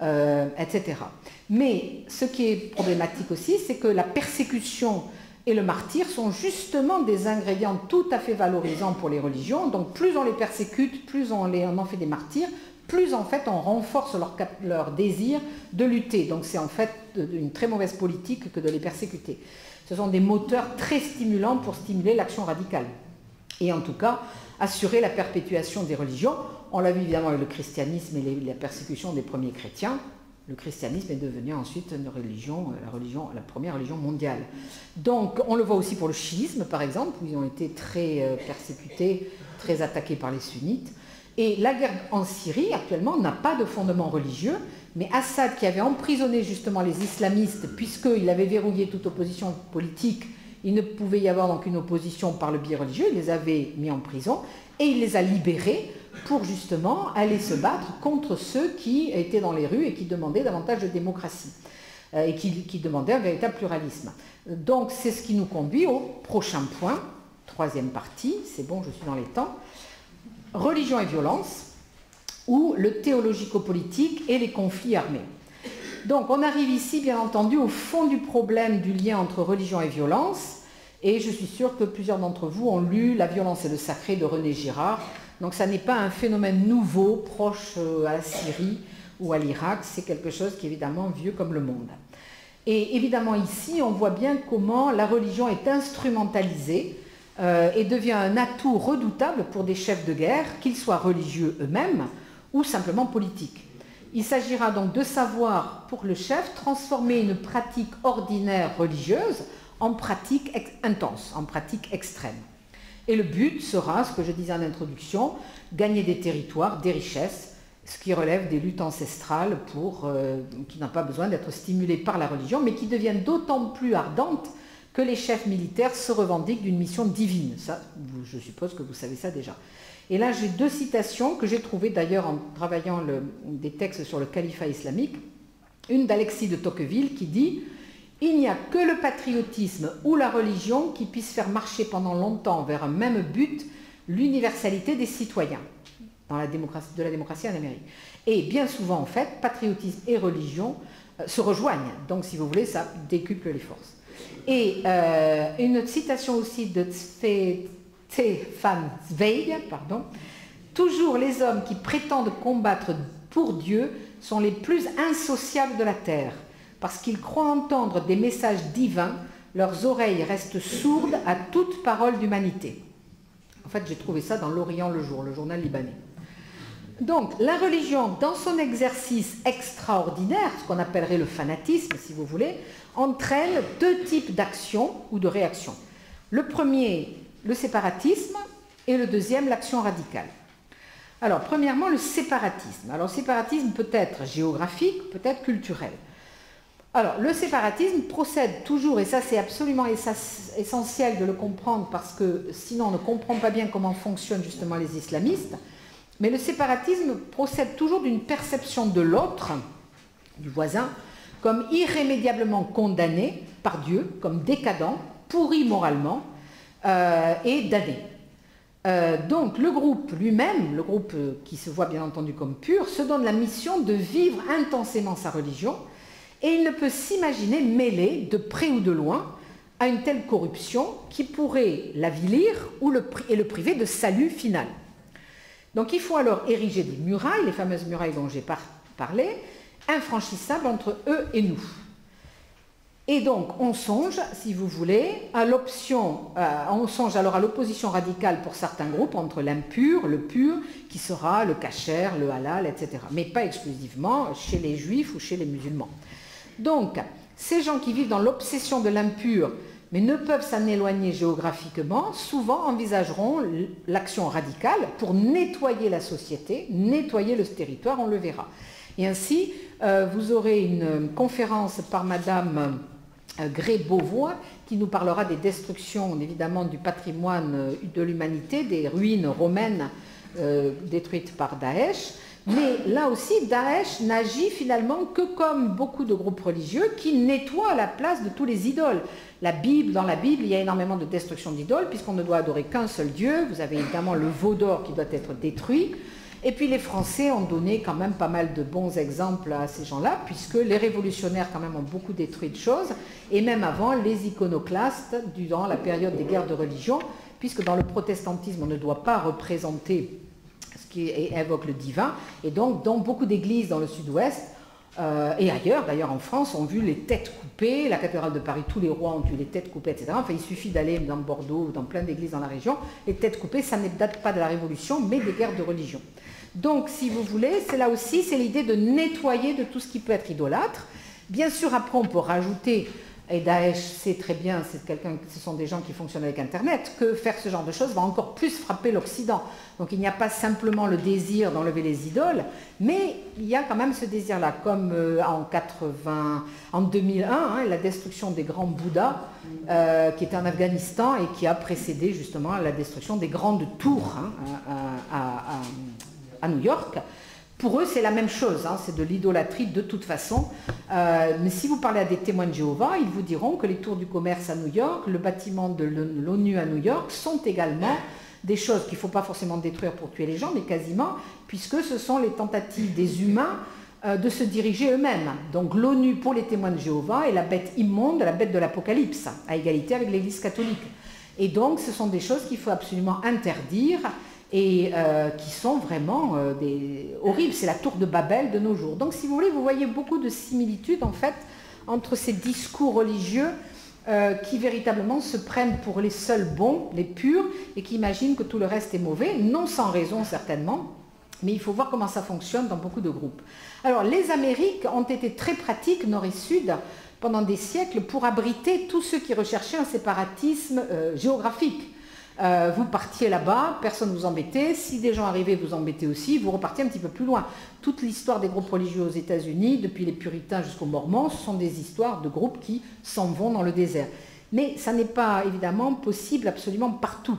etc. Mais ce qui est problématique aussi, c'est que la persécution et le martyre sont justement des ingrédients tout à fait valorisants pour les religions. Donc plus on les persécute, plus on en fait des martyrs, plus en fait on renforce leur désir de lutter. Donc c'est en fait une très mauvaise politique que de les persécuter. Ce sont des moteurs très stimulants pour stimuler l'action radicale. Et en tout cas, assurer la perpétuation des religions. On l'a vu évidemment avec le christianisme et la persécution des premiers chrétiens. Le christianisme est devenu ensuite une religion, la première religion mondiale. Donc on le voit aussi pour le chiisme par exemple, où ils ont été très persécutés, très attaqué par les sunnites. Et la guerre en Syrie, actuellement, n'a pas de fondement religieux, mais Assad, qui avait emprisonné justement les islamistes, puisqu'il avait verrouillé toute opposition politique, il ne pouvait y avoir donc une opposition par le biais religieux, il les avait mis en prison, et il les a libérés pour justement aller se battre contre ceux qui étaient dans les rues et qui demandaient davantage de démocratie, et qui demandaient un véritable pluralisme. Donc c'est ce qui nous conduit au prochain point, troisième partie, c'est bon, je suis dans les temps, religion et violence, ou le théologico-politique et les conflits armés. Donc on arrive ici, bien entendu, au fond du problème du lien entre religion et violence, et je suis sûre que plusieurs d'entre vous ont lu La violence et le sacré de René Girard. Donc ça n'est pas un phénomène nouveau, proche à la Syrie ou à l'Irak, c'est quelque chose qui est évidemment vieux comme le monde. Et évidemment ici, on voit bien comment la religion est instrumentalisée et devient un atout redoutable pour des chefs de guerre, qu'ils soient religieux eux-mêmes ou simplement politiques. Il s'agira donc de savoir, pour le chef, transformer une pratique ordinaire religieuse en pratique intense, en pratique extrême. Et le but sera, ce que je disais en introduction, gagner des territoires, des richesses, ce qui relève des luttes ancestrales qui n'ont pas besoin d'être stimulées par la religion, mais qui deviennent d'autant plus ardentes que les chefs militaires se revendiquent d'une mission divine. Ça, je suppose que vous savez ça déjà. Et là, j'ai deux citations que j'ai trouvées d'ailleurs en travaillant des textes sur le califat islamique. Une d'Alexis de Tocqueville qui dit « Il n'y a que le patriotisme ou la religion qui puisse faire marcher pendant longtemps vers un même but l'universalité des citoyens de la démocratie en Amérique. » Et bien souvent, en fait, patriotisme et religion se rejoignent. Donc, si vous voulez, ça décuple les forces. Et une citation aussi de Stefan Zweig, toujours les hommes qui prétendent combattre pour Dieu sont les plus insociables de la terre, parce qu'ils croient entendre des messages divins, leurs oreilles restent sourdes à toute parole d'humanité. En fait, j'ai trouvé ça dans l'Orient le jour, le journal libanais. Donc, la religion, dans son exercice extraordinaire, ce qu'on appellerait le fanatisme, si vous voulez, entraîne deux types d'actions ou de réactions. Le premier, le séparatisme, et le deuxième, l'action radicale. Alors, premièrement, le séparatisme. Alors, le séparatisme peut être géographique, peut être culturel. Alors, le séparatisme procède toujours, et ça c'est absolument essentiel de le comprendre, parce que sinon on ne comprend pas bien comment fonctionnent justement les islamistes, mais le séparatisme procède toujours d'une perception de l'autre, du voisin, comme irrémédiablement condamné par Dieu, comme décadent, pourri moralement et damné. Donc le groupe lui-même, le groupe qui se voit bien entendu comme pur, se donne la mission de vivre intensément sa religion, et il ne peut s'imaginer mêlé, de près ou de loin, à une telle corruption qui pourrait l'avilir et le priver de salut final. Donc il faut alors ériger des murailles, les fameuses murailles dont j'ai parlé, infranchissables entre eux et nous. Et donc on songe, si vous voulez, on songe alors à l'opposition radicale pour certains groupes entre l'impur, le pur, qui sera le kasher, le halal, etc. Mais pas exclusivement chez les juifs ou chez les musulmans. Donc, ces gens qui vivent dans l'obsession de l'impur, mais ne peuvent s'en éloigner géographiquement, souvent envisageront l'action radicale pour nettoyer la société, nettoyer le territoire, on le verra. Et ainsi, vous aurez une conférence par Madame Grey-Beauvois qui nous parlera des destructions, évidemment, du patrimoine de l'humanité, des ruines romaines détruites par Daesh. Mais là aussi, Daesh n'agit finalement que comme beaucoup de groupes religieux qui nettoient à la place de tous les idoles. Dans la Bible, il y a énormément de destruction d'idoles puisqu'on ne doit adorer qu'un seul Dieu. Vous avez évidemment le veau d'or qui doit être détruit. Et puis les Français ont donné quand même pas mal de bons exemples à ces gens-là, puisque les révolutionnaires quand même ont beaucoup détruit de choses, et même avant les iconoclastes durant la période des guerres de religion, puisque dans le protestantisme on ne doit pas représenter ce qui évoque le divin, et donc dans beaucoup d'églises dans le sud-ouest et ailleurs, d'ailleurs en France, ont vu les têtes coupées, la cathédrale de Paris, tous les rois ont eu les têtes coupées, etc. Enfin, il suffit d'aller dans Bordeaux ou dans plein d'églises dans la région, les têtes coupées, ça ne date pas de la Révolution, mais des guerres de religion. Donc, si vous voulez, c'est là aussi, c'est l'idée de nettoyer de tout ce qui peut être idolâtre. Bien sûr, après, on peut rajouter et Daesh sait très bien, ce sont des gens qui fonctionnent avec Internet, que faire ce genre de choses va encore plus frapper l'Occident. Donc il n'y a pas simplement le désir d'enlever les idoles, mais il y a quand même ce désir-là, comme en 2001, hein, la destruction des grands Bouddhas, qui était en Afghanistan et qui a précédé justement la destruction des grandes tours, hein, à New York. Pour eux, c'est la même chose, hein, c'est de l'idolâtrie de toute façon. Mais si vous parlez à des témoins de Jéhovah, ils vous diront que les tours du commerce à New York, le bâtiment de l'ONU à New York sont également des choses qu'il ne faut pas forcément détruire pour tuer les gens, mais quasiment, puisque ce sont les tentatives des humains de se diriger eux-mêmes. Donc l'ONU pour les témoins de Jéhovah est la bête immonde, la bête de l'Apocalypse, à égalité avec l'Église catholique. Et donc ce sont des choses qu'il faut absolument interdire, et qui sont vraiment horribles. C'est la tour de Babel de nos jours. Donc si vous voulez, vous voyez beaucoup de similitudes en fait entre ces discours religieux qui véritablement se prennent pour les seuls bons, les purs, et qui imaginent que tout le reste est mauvais, non sans raison certainement, mais il faut voir comment ça fonctionne dans beaucoup de groupes. Alors les Amériques ont été très pratiques, nord et sud, pendant des siècles, pour abriter tous ceux qui recherchaient un séparatisme géographique. Vous partiez là-bas, personne ne vous embêtait, si des gens arrivaient, vous embêtez aussi, vous repartiez un petit peu plus loin. Toute l'histoire des groupes religieux aux États-Unis, depuis les puritains jusqu'aux mormons, ce sont des histoires de groupes qui s'en vont dans le désert. Mais ça n'est pas évidemment possible absolument partout.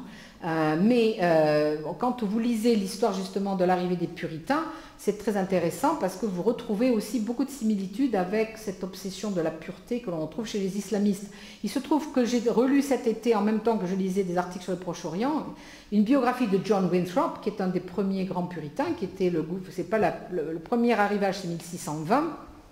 Quand vous lisez l'histoire justement de l'arrivée des puritains, c'est très intéressant parce que vous retrouvez aussi beaucoup de similitudes avec cette obsession de la pureté que l'on trouve chez les islamistes. Il se trouve que j'ai relu cet été, en même temps que je lisais des articles sur le Proche-Orient, une biographie de John Winthrop, qui est un des premiers grands puritains, qui était le premier arrivage, c'est 1620.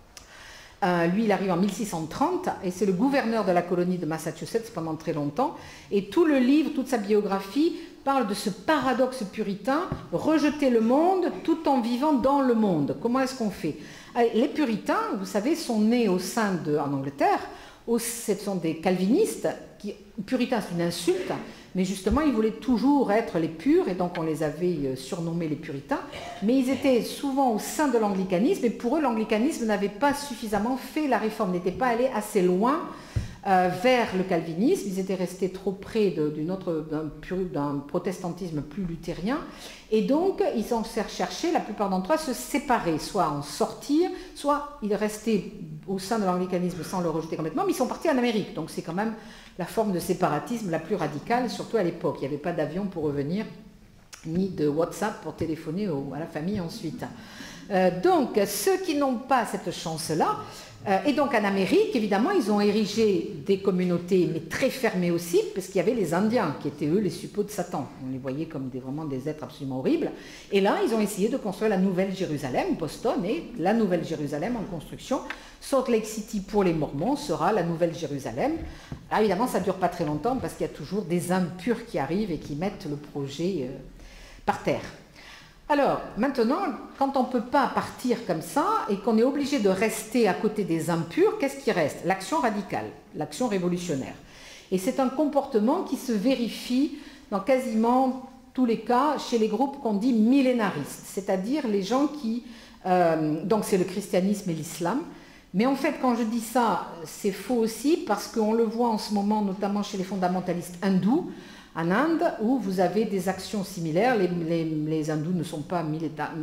Lui, il arrive en 1630 et c'est le gouverneur de la colonie de Massachusetts pendant très longtemps. Et tout le livre, toute sa biographie parle de ce paradoxe puritain, rejeter le monde tout en vivant dans le monde. Comment est-ce qu'on fait? Les puritains, vous savez, sont nés en Angleterre. Ce sont des calvinistes. Puritains, c'est une insulte, mais justement, ils voulaient toujours être les purs, et donc on les avait surnommés les puritains. Mais ils étaient souvent au sein de l'anglicanisme, et pour eux, l'anglicanisme n'avait pas suffisamment fait la réforme, n'était pas allé assez loin vers le calvinisme. Ils étaient restés trop près d'un protestantisme plus luthérien, et donc ils ont cherché, la plupart d'entre eux, à se séparer, soit en sortir, soit ils restaient au sein de l'anglicanisme sans le rejeter complètement, mais ils sont partis en Amérique, donc c'est quand même la forme de séparatisme la plus radicale, surtout à l'époque. Il n'y avait pas d'avion pour revenir, ni de WhatsApp pour téléphoner à la famille ensuite. Donc ceux qui n'ont pas cette chance-là, et donc en Amérique, évidemment, ils ont érigé des communautés, mais très fermées aussi, parce qu'il y avait les Indiens, qui étaient eux les suppôts de Satan. On les voyait comme vraiment des êtres absolument horribles. Et là, ils ont essayé de construire la Nouvelle Jérusalem. Boston est la Nouvelle Jérusalem en construction. Salt Lake City, pour les Mormons, sera la Nouvelle Jérusalem. Là, évidemment, ça ne dure pas très longtemps, parce qu'il y a toujours des impurs qui arrivent et qui mettent le projet par terre. Alors, maintenant, quand on ne peut pas partir comme ça et qu'on est obligé de rester à côté des impurs, qu'est-ce qui reste? L'action radicale, l'action révolutionnaire. Et c'est un comportement qui se vérifie dans quasiment tous les cas chez les groupes qu'on dit millénaristes, c'est-à-dire les gens qui... donc c'est le christianisme et l'islam. Mais en fait, quand je dis ça, c'est faux aussi parce qu'on le voit en ce moment, notamment chez les fondamentalistes hindous, en Inde, où vous avez des actions similaires. Les hindous ne sont pas,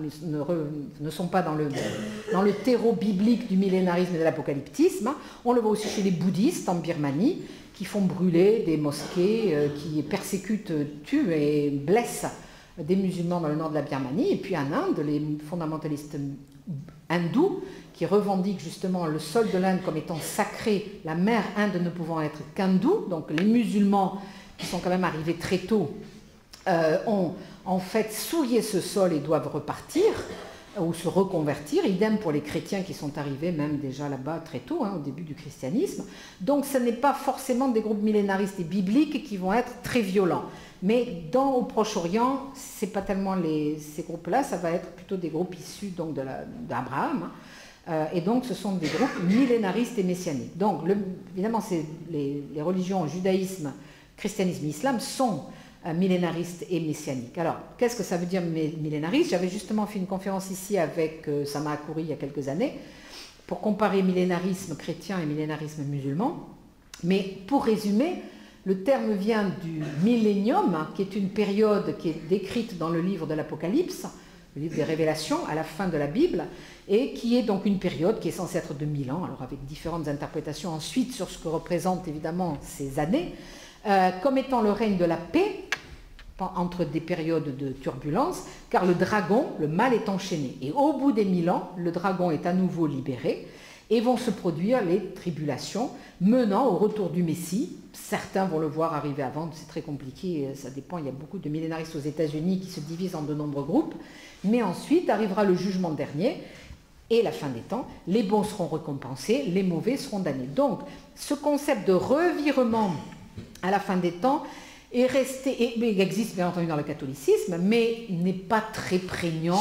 dans le terreau biblique du millénarisme et de l'apocalyptisme. On le voit aussi chez les bouddhistes en Birmanie, qui font brûler des mosquées, qui persécutent, tuent et blessent des musulmans dans le nord de la Birmanie. Et puis en Inde, les fondamentalistes hindous, qui revendiquent justement le sol de l'Inde comme étant sacré, la mer Inde ne pouvant être qu'hindoue, donc les musulmans qui sont quand même arrivés très tôt, ont en fait souillé ce sol et doivent repartir ou se reconvertir. Idem pour les chrétiens qui sont arrivés même déjà là-bas très tôt, au début du christianisme. Donc ce n'est pas forcément des groupes millénaristes et bibliques qui vont être très violents. Mais au Proche-Orient, ce n'est pas tellement ces groupes-là, ça va être plutôt des groupes issus d'Abraham. Et donc ce sont des groupes millénaristes et messianiques. Donc évidemment, les religions judaïsme, christianisme et islam sont millénaristes et messianiques. Alors, qu'est-ce que ça veut dire millénariste? J'avais justement fait une conférence ici avec Sama Akouri il y a quelques années pour comparer millénarisme chrétien et millénarisme musulman. Mais pour résumer, le terme vient du millénium, qui est une période qui est décrite dans le livre de l'Apocalypse, le livre des Révélations, à la fin de la Bible, et qui est donc une période qui est censée être de 1000 ans, alors avec différentes interprétations ensuite sur ce que représentent évidemment ces années, comme étant le règne de la paix entre des périodes de turbulence, car le dragon, le mal est enchaîné. Et au bout des 1000 ans, le dragon est à nouveau libéré, et vont se produire les tribulations menant au retour du Messie. Certains vont le voir arriver avant, c'est très compliqué, ça dépend, il y a beaucoup de millénaristes aux États-Unis qui se divisent en de nombreux groupes, mais ensuite arrivera le jugement dernier et la fin des temps, les bons seront récompensés, les mauvais seront damnés. Donc ce concept de revirement à la fin des temps est resté, et il existe bien entendu dans le catholicisme, mais n'est pas très prégnant.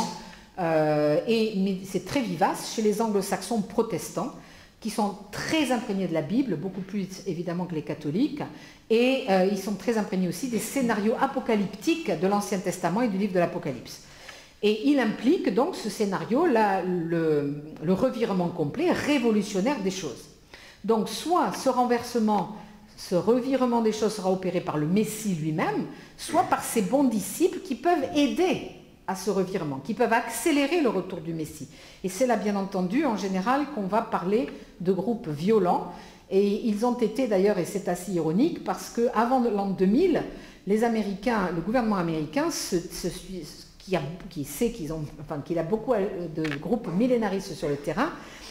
Mais c'est très vivace chez les anglo-saxons protestants qui sont très imprégnés de la Bible, beaucoup plus évidemment que les catholiques, et ils sont très imprégnés aussi des scénarios apocalyptiques de l'Ancien Testament et du livre de l'Apocalypse. Et il implique donc ce scénario, le revirement complet, révolutionnaire des choses. Donc soit ce renversement, ce revirement des choses sera opéré par le Messie lui-même, soit par ses bons disciples qui peuvent aider à ce revirement, qui peuvent accélérer le retour du Messie. Et c'est là, bien entendu, en général, qu'on va parler de groupes violents. Et ils ont été d'ailleurs, et c'est assez ironique, parce qu'avant l'an 2000, les Américains, le gouvernement américain, qui sait qu'il a beaucoup de groupes millénaristes sur le terrain,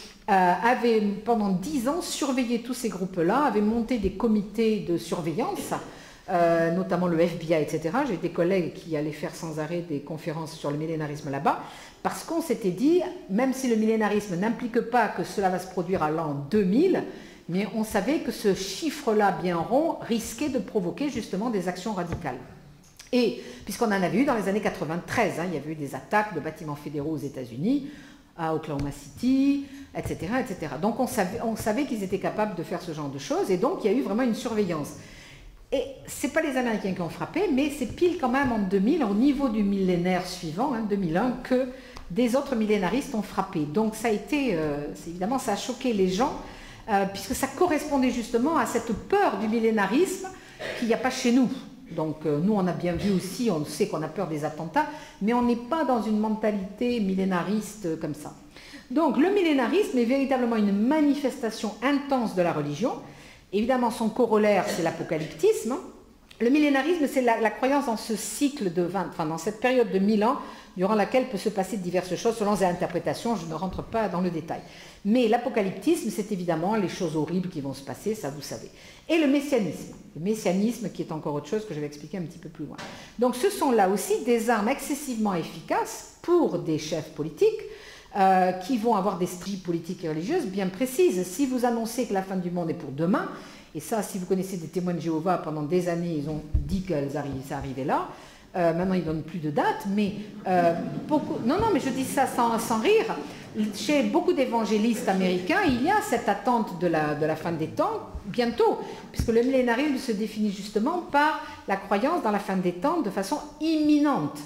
avait pendant 10 ans surveillé tous ces groupes-là, avait monté des comités de surveillance, notamment le FBI, etc. J'ai des collègues qui allaient faire sans arrêt des conférences sur le millénarisme là-bas, parce qu'on s'était dit, même si le millénarisme n'implique pas que cela va se produire à l'an 2000, mais on savait que ce chiffre-là bien rond risquait de provoquer justement des actions radicales. Et puisqu'on en avait eu dans les années 93, il y avait eu des attaques de bâtiments fédéraux aux États-Unis, à Oklahoma City, etc. etc. Donc on savait qu'ils étaient capables de faire ce genre de choses, et donc il y a eu vraiment une surveillance. Et ce n'est pas les Américains qui ont frappé, mais c'est pile quand même en 2000, au niveau du millénaire suivant, 2001, que des autres millénaristes ont frappé. Donc ça a été, évidemment, ça a choqué les gens, puisque ça correspondait justement à cette peur du millénarisme qu'il n'y a pas chez nous. Donc nous, on a bien vu aussi, on sait qu'on a peur des attentats, mais on n'est pas dans une mentalité millénariste comme ça. Donc le millénarisme est véritablement une manifestation intense de la religion. Évidemment, son corollaire, c'est l'apocalyptisme. Le millénarisme, c'est la croyance dans ce cycle de 20, dans cette période de 1000 ans, durant laquelle peut se passer diverses choses selon les interprétations, je ne rentre pas dans le détail. Mais l'apocalyptisme, c'est évidemment les choses horribles qui vont se passer, ça vous savez. Et le messianisme qui est encore autre chose que je vais expliquer un petit peu plus loin. Donc ce sont là aussi des armes excessivement efficaces pour des chefs politiques, qui vont avoir des stratégies politiques et religieuses bien précises. Si vous annoncez que la fin du monde est pour demain, et ça, si vous connaissez des témoins de Jéhovah, pendant des années, ils ont dit que ça arrivait là. Maintenant, ils ne donnent plus de date, mais non, mais je dis ça sans rire. Chez beaucoup d'évangélistes américains, il y a cette attente de la fin des temps, bientôt, puisque le millénarisme se définit justement par la croyance dans la fin des temps de façon imminente.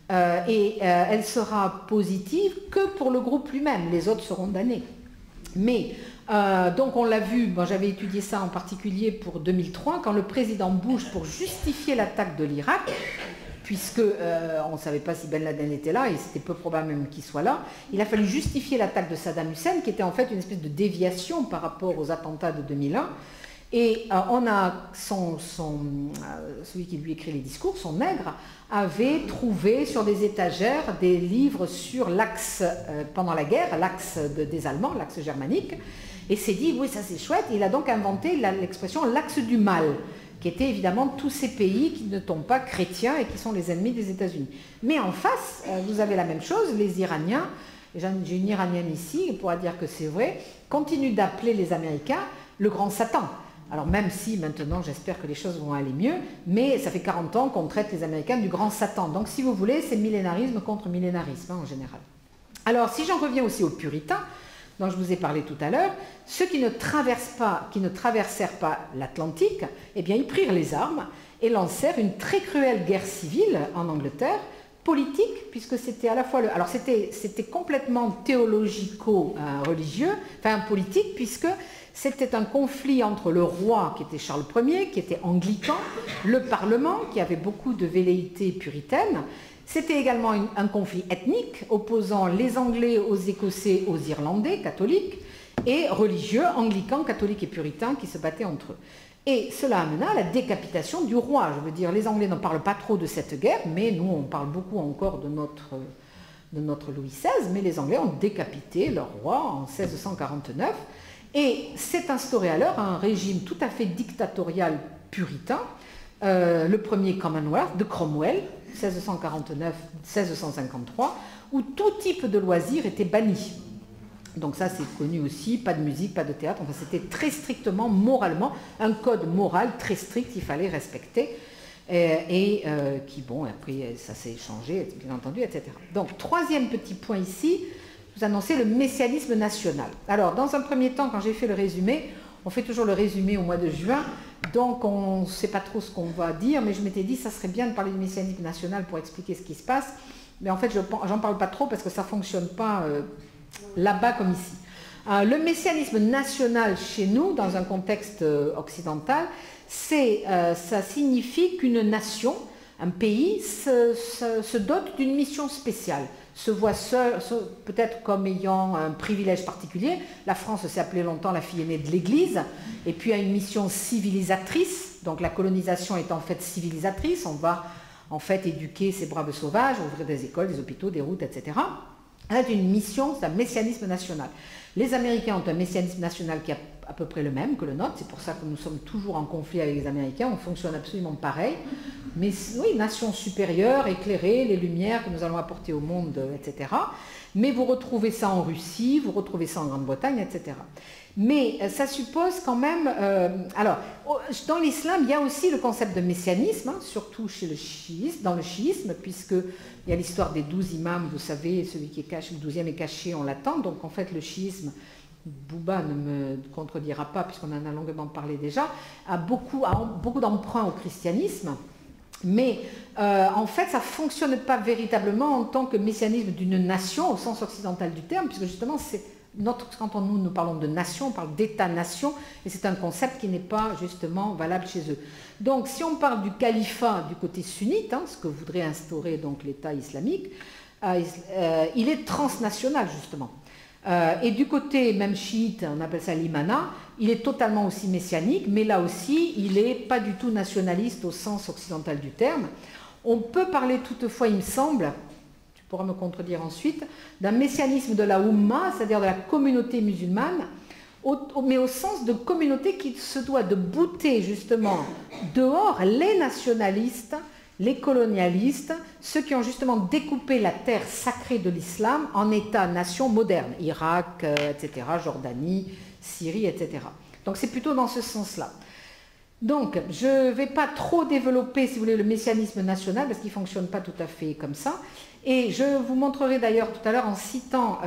Elle sera positive que pour le groupe lui-même, les autres seront damnés. Mais, donc on l'a vu, j'avais étudié ça en particulier pour 2003, quand le président Bush, pour justifier l'attaque de l'Irak, puisque on ne savait pas si Ben Laden était là, et c'était peu probable même qu'il soit là, il a fallu justifier l'attaque de Saddam Hussein, qui était en fait une espèce de déviation par rapport aux attentats de 2001. Et on a celui qui lui écrit les discours, son nègre, avait trouvé sur des étagères des livres sur l'axe, pendant la guerre, l'axe des Allemands, l'axe germanique, et s'est dit, oui, ça c'est chouette. Il a donc inventé l'expression l'axe du mal, qui était évidemment tous ces pays qui ne tombent pas chrétiens et qui sont les ennemis des États-Unis. Mais en face, vous avez la même chose, les Iraniens, j'ai une Iranienne ici, elle pourra dire que c'est vrai, continuent d'appeler les Américains le grand Satan. Alors même si maintenant j'espère que les choses vont aller mieux, mais ça fait 40 ans qu'on traite les Américains du grand Satan. Donc si vous voulez, c'est millénarisme contre millénarisme en général. Alors si j'en reviens aussi aux puritains, dont je vous ai parlé tout à l'heure, ceux qui ne traversèrent pas l'Atlantique, eh bien ils prirent les armes et lancèrent une très cruelle guerre civile en Angleterre politique, puisque c'était à la fois alors c'était complètement théologico-religieux, enfin politique, puisque c'était un conflit entre le roi, qui était Charles Ier, qui était anglican, le Parlement, qui avait beaucoup de velléités puritaines. C'était également un conflit ethnique, opposant les Anglais aux Écossais, aux Irlandais, catholiques, et religieux, anglicans, catholiques et puritains, qui se battaient entre eux. Et cela amena à la décapitation du roi. Je veux dire, les Anglais ne parlent pas trop de cette guerre, mais nous, on parle beaucoup encore de notre Louis XVI, mais les Anglais ont décapité leur roi en 1649, et s'est instauré alors un régime tout à fait dictatorial puritain, le premier Commonwealth de Cromwell, 1649-1653, où tout type de loisirs était banni. Donc ça, c'est connu aussi, pas de musique, pas de théâtre, enfin c'était très strictement, moralement, un code moral très strict qu'il fallait respecter, qui, bon, après ça s'est changé, bien entendu, etc. Donc, troisième petit point ici, vous annoncez le messianisme national. Alors, dans un premier temps, quand j'ai fait le résumé, on fait toujours le résumé au mois de juin, donc on ne sait pas trop ce qu'on va dire, mais je m'étais dit, ça serait bien de parler du messianisme national pour expliquer ce qui se passe, mais en fait, j'en parle pas trop parce que ça ne fonctionne pas là-bas comme ici. Le messianisme national chez nous, dans un contexte occidental, ça signifie qu'une nation, un pays, se dote d'une mission spéciale, se voit peut-être comme ayant un privilège particulier. La France s'est appelée longtemps la fille aînée de l'Église, et puis a une mission civilisatrice, donc la colonisation est en fait civilisatrice, on va en fait éduquer ces braves sauvages, ouvrir des écoles, des hôpitaux, des routes, etc. C'est une mission, c'est un messianisme national. Les Américains ont un messianisme national qui est à peu près le même que le nôtre, c'est pour ça que nous sommes toujours en conflit avec les Américains, on fonctionne absolument pareil, mais oui, nation supérieure, éclairée, les lumières que nous allons apporter au monde, etc. Mais vous retrouvez ça en Russie, vous retrouvez ça en Grande-Bretagne, etc. Mais ça suppose quand même... alors, dans l'islam, il y a aussi le concept de messianisme, surtout chez le chiisme, dans le chiisme, puisqu'il y a l'histoire des 12 imams, vous savez, celui qui est caché, le 12e est caché, on l'attend. Donc en fait, le chiisme, Bouba ne me contredira pas, puisqu'on en a longuement parlé déjà, a beaucoup d'emprunt au christianisme. Mais en fait, ça ne fonctionne pas véritablement en tant que messianisme d'une nation, au sens occidental du terme, puisque justement, quand nous parlons de nation, on parle d'État-nation, et c'est un concept qui n'est pas justement valable chez eux. Donc, si on parle du califat du côté sunnite, ce que voudrait instaurer donc l'État islamique, il est transnational justement. Et du côté même chiite, on appelle ça l'imana, il est totalement aussi messianique, mais là aussi, il n'est pas du tout nationaliste au sens occidental du terme. On peut parler toutefois, il me semble, tu pourras me contredire ensuite, d'un messianisme de la Oumma, c'est-à-dire de la communauté musulmane, mais au sens de communauté qui se doit de bouter justement dehors les nationalistes, les colonialistes, ceux qui ont justement découpé la terre sacrée de l'islam en États-nations modernes, Irak, etc., Jordanie, Syrie, etc. Donc c'est plutôt dans ce sens-là. Donc je ne vais pas trop développer, si vous voulez, le messianisme national, parce qu'il ne fonctionne pas tout à fait comme ça. Et je vous montrerai d'ailleurs tout à l'heure en citant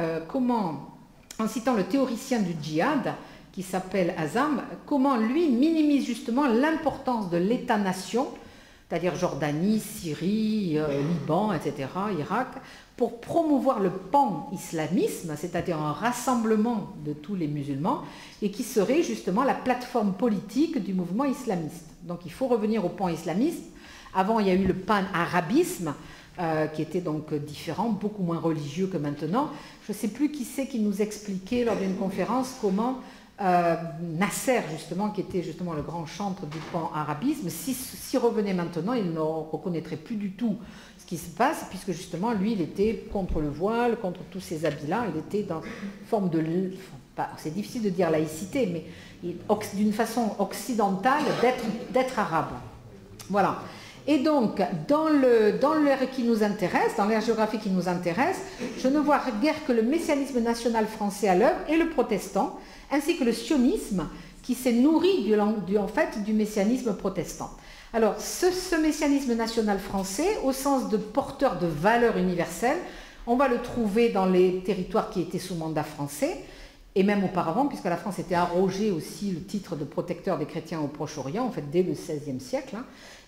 le théoricien du djihad, qui s'appelle Azam, comment lui minimise justement l'importance de l'État-nation, c'est-à-dire Jordanie, Syrie, Liban, etc., Irak, pour promouvoir le pan-islamisme, c'est-à-dire un rassemblement de tous les musulmans, et qui serait justement la plateforme politique du mouvement islamiste. Donc il faut revenir au pan-islamiste. Avant, il y a eu le pan-arabisme, qui était donc différent, beaucoup moins religieux que maintenant. Je ne sais plus qui c'est qui nous expliquait lors d'une conférence comment Nasser, justement, qui était justement le grand chantre du pan-arabisme, s'il revenait maintenant, il ne reconnaîtrait plus du tout ce qui se passe, puisque justement, lui, il était contre le voile, contre tous ces habits-là, il était dans une forme de... c'est difficile de dire laïcité, mais d'une façon occidentale d'être arabe. Voilà. Et donc, dans l'ère qui nous intéresse, dans l'ère géographique qui nous intéresse, je ne vois guère que le messianisme national français à l'œuvre et le protestant, ainsi que le sionisme qui s'est nourri du messianisme protestant. Alors, ce messianisme national français, au sens de porteur de valeurs universelles, on va le trouver dans les territoires qui étaient sous mandat français, et même auparavant, puisque la France était arrogée aussi le titre de protecteur des chrétiens au Proche-Orient, en fait dès le XVIe siècle.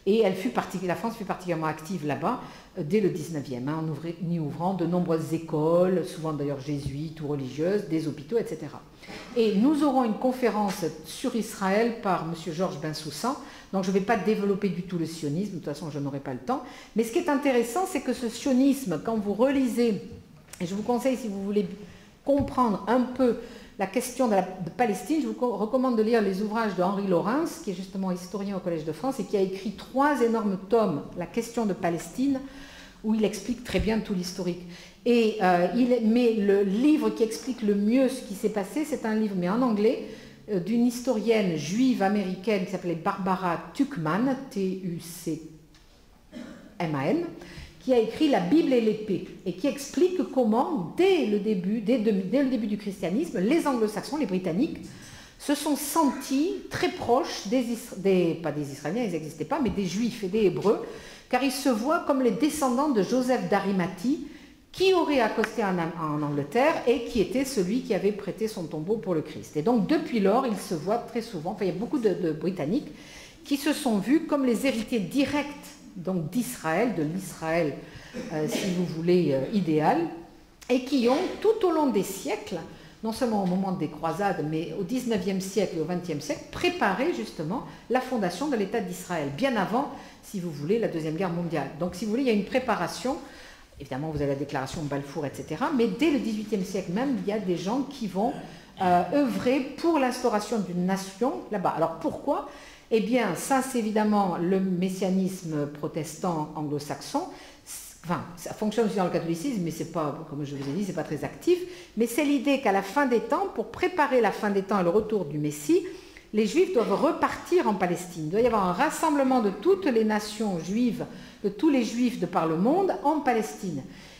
Et la France fut particulièrement active là-bas dès le 19e, en y ouvrant de nombreuses écoles, souvent d'ailleurs jésuites ou religieuses, des hôpitaux, etc. Et nous aurons une conférence sur Israël par M. Georges Bensoussan, donc je ne vais pas développer du tout le sionisme, de toute façon je n'aurai pas le temps. Mais ce qui est intéressant, c'est que ce sionisme, quand vous relisez, et je vous conseille si vous voulez comprendre un peu la question de Palestine, je vous recommande de lire les ouvrages de Henri Laurens, qui est justement historien au Collège de France et qui a écrit 3 énormes tomes, La question de Palestine, où il explique très bien tout l'historique. Mais le livre qui explique le mieux ce qui s'est passé, c'est un livre, mais en anglais, d'une historienne juive américaine qui s'appelait Barbara Tuchman, T-U-C-M-A-N, qui a écrit La Bible et l'épée, et qui explique comment, dès le début du christianisme, les anglo-saxons, les britanniques, se sont sentis très proches pas des Israéliens, ils n'existaient pas, mais des Juifs et des Hébreux, car ils se voient comme les descendants de Joseph d'Arimathie, qui aurait accosté en Angleterre et qui était celui qui avait prêté son tombeau pour le Christ. Et donc, depuis lors, ils se voient très souvent, enfin, il y a beaucoup de Britanniques qui se sont vus comme les héritiers directs donc d'Israël, de l'Israël, si vous voulez, idéal, et qui ont, tout au long des siècles, non seulement au moment des croisades, mais au XIXe siècle et au XXe siècle, préparé justement la fondation de l'État d'Israël, bien avant, si vous voulez, la Deuxième Guerre mondiale. Donc, si vous voulez, il y a une préparation, évidemment, vous avez la déclaration de Balfour, etc., mais dès le XVIIIe siècle même, il y a des gens qui vont œuvrer pour l'instauration d'une nation là-bas. Alors, pourquoi ? Eh bien, ça, c'est évidemment le messianisme protestant anglo-saxon. Enfin, ça fonctionne aussi dans le catholicisme, mais c'est pas, comme je vous ai dit, c'est pas très actif. Mais c'est l'idée qu'à la fin des temps, pour préparer la fin des temps et le retour du Messie, les Juifs doivent repartir en Palestine. Il doit y avoir un rassemblement de toutes les nations juives, de tous les Juifs de par le monde en Palestine.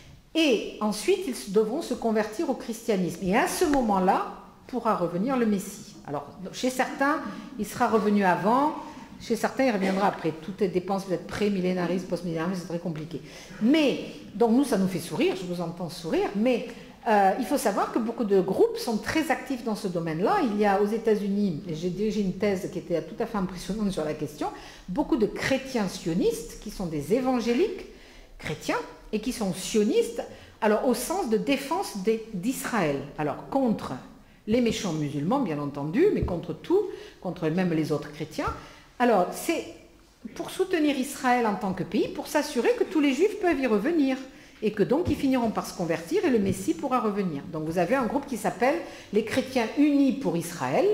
Et ensuite, ils devront se convertir au christianisme. Et à ce moment-là, pourra revenir le Messie. Alors, chez certains, il sera revenu avant, chez certains, il reviendra après. Tout dépend si vous êtes pré-millénariste, post-millénariste, c'est très compliqué. Mais, donc nous, ça nous fait sourire, je vous entends sourire, mais il faut savoir que beaucoup de groupes sont très actifs dans ce domaine-là. Il y a aux États-Unis, et j'ai dirigé une thèse qui était tout à fait impressionnante sur la question, beaucoup de chrétiens sionistes qui sont des évangéliques chrétiens et qui sont sionistes, alors au sens de défense d'Israël, alors contre les méchants musulmans, bien entendu, mais contre tout, contre même les autres chrétiens. Alors, c'est pour soutenir Israël en tant que pays, pour s'assurer que tous les Juifs peuvent y revenir, et que donc ils finiront par se convertir et le Messie pourra revenir. Donc vous avez un groupe qui s'appelle les Chrétiens Unis pour Israël,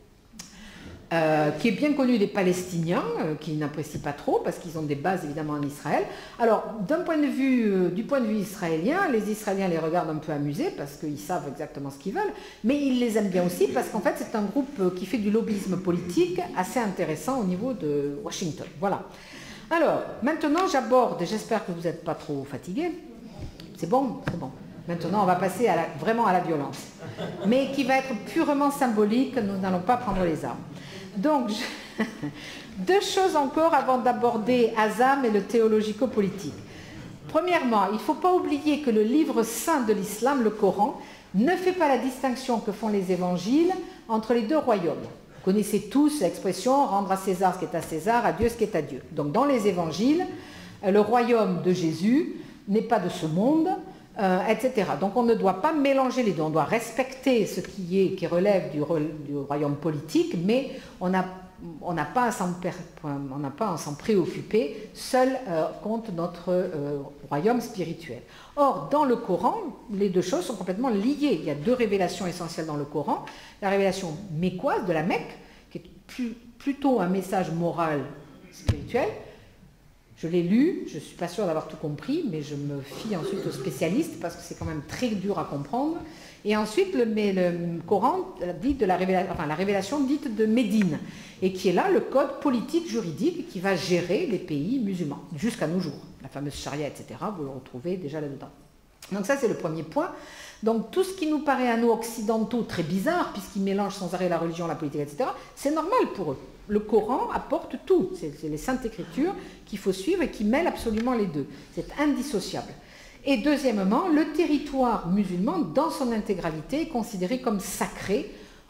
qui est bien connu des Palestiniens, qui n'apprécient pas trop, parce qu'ils ont des bases évidemment en Israël. Alors, du point de vue israélien, les Israéliens les regardent un peu amusés, parce qu'ils savent exactement ce qu'ils veulent, mais ils les aiment bien aussi, parce qu'en fait, c'est un groupe qui fait du lobbyisme politique assez intéressant au niveau de Washington. Voilà. Alors, maintenant, j'aborde, et j'espère que vous n'êtes pas trop fatigués. C'est bon, c'est bon. Maintenant, on va passer vraiment à la violence, mais qui va être purement symbolique, nous n'allons pas prendre les armes. Donc, 2 choses encore avant d'aborder Azam et le théologico-politique. Premièrement, il ne faut pas oublier que le livre saint de l'islam, le Coran, ne fait pas la distinction que font les évangiles entre les 2 royaumes. Vous connaissez tous l'expression « rendre à César ce qui est à César, à Dieu ce qui est à Dieu ». Donc, dans les évangiles, le royaume de Jésus n'est pas de ce monde, etc. Donc on ne doit pas mélanger les deux, on doit respecter ce qui relève du royaume politique, mais on n'a pas à s'en préoccuper, seul compte notre royaume spirituel. Or, dans le Coran, les 2 choses sont complètement liées. Il y a 2 révélations essentielles dans le Coran. La révélation mécoise de la Mecque, qui est plutôt un message moral spirituel. Je l'ai lu, je ne suis pas sûre d'avoir tout compris, mais je me fie ensuite aux spécialistes parce que c'est quand même très dur à comprendre. Et ensuite, le Coran dit de la révélation dite de Médine, et qui est là le code politique juridique qui va gérer les pays musulmans, jusqu'à nos jours. La fameuse charia, etc., vous le retrouvez déjà là-dedans. Donc ça, c'est le premier point. Donc tout ce qui nous paraît à nous occidentaux très bizarre, puisqu'ils mélangent sans arrêt la religion, la politique, etc., c'est normal pour eux. Le Coran apporte tout. C'est les Saintes Écritures qu'il faut suivre et qui mêlent absolument les 2. C'est indissociable. Et deuxièmement, le territoire musulman, dans son intégralité, est considéré comme sacré,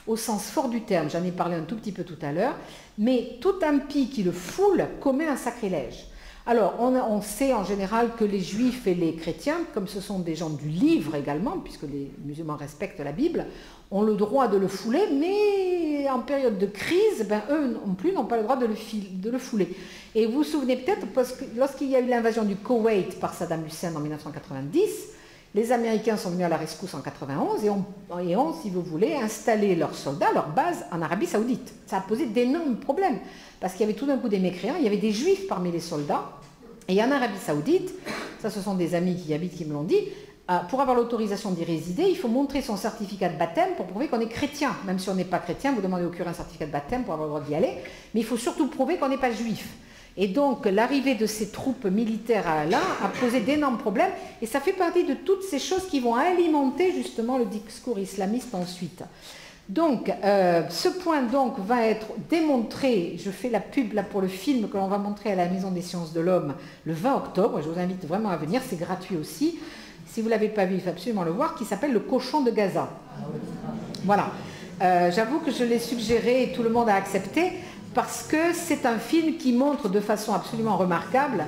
au sens fort du terme, j'en ai parlé un tout petit peu tout à l'heure, mais tout impie qui le foule commet un sacrilège. Alors, on sait en général que les juifs et les chrétiens, comme ce sont des gens du livre également, puisque les musulmans respectent la Bible, ont le droit de le fouler, mais en période de crise, eux non plus n'ont pas le droit de le fouler. Et vous vous souvenez peut-être, parce que lorsqu'il y a eu l'invasion du Koweït par Saddam Hussein en 1990, les Américains sont venus à la rescousse en 91 et ont, si vous voulez, installé leurs soldats, leur base en Arabie Saoudite. Ça a posé d'énormes problèmes, parce qu'il y avait tout d'un coup des mécréants, il y avait des juifs parmi les soldats, et en Arabie Saoudite, ça ce sont des amis qui y habitent qui me l'ont dit, pour avoir l'autorisation d'y résider, il faut montrer son certificat de baptême pour prouver qu'on est chrétien. Même si on n'est pas chrétien, vous demandez au curé un certificat de baptême pour avoir le droit d'y aller, mais il faut surtout prouver qu'on n'est pas juif. Et donc, l'arrivée de ces troupes militaires là a posé d'énormes problèmes, et ça fait partie de toutes ces choses qui vont alimenter justement le discours islamiste ensuite. Donc, ce point donc va être démontré, je fais la pub là pour le film que l'on va montrer à la Maison des Sciences de l'Homme le 20 octobre, je vous invite vraiment à venir, c'est gratuit aussi. Si vous ne l'avez pas vu, il faut absolument le voir, qui s'appelle Le Cochon de Gaza. Voilà. J'avoue que je l'ai suggéré et tout le monde a accepté, parce que c'est un film qui montre de façon absolument remarquable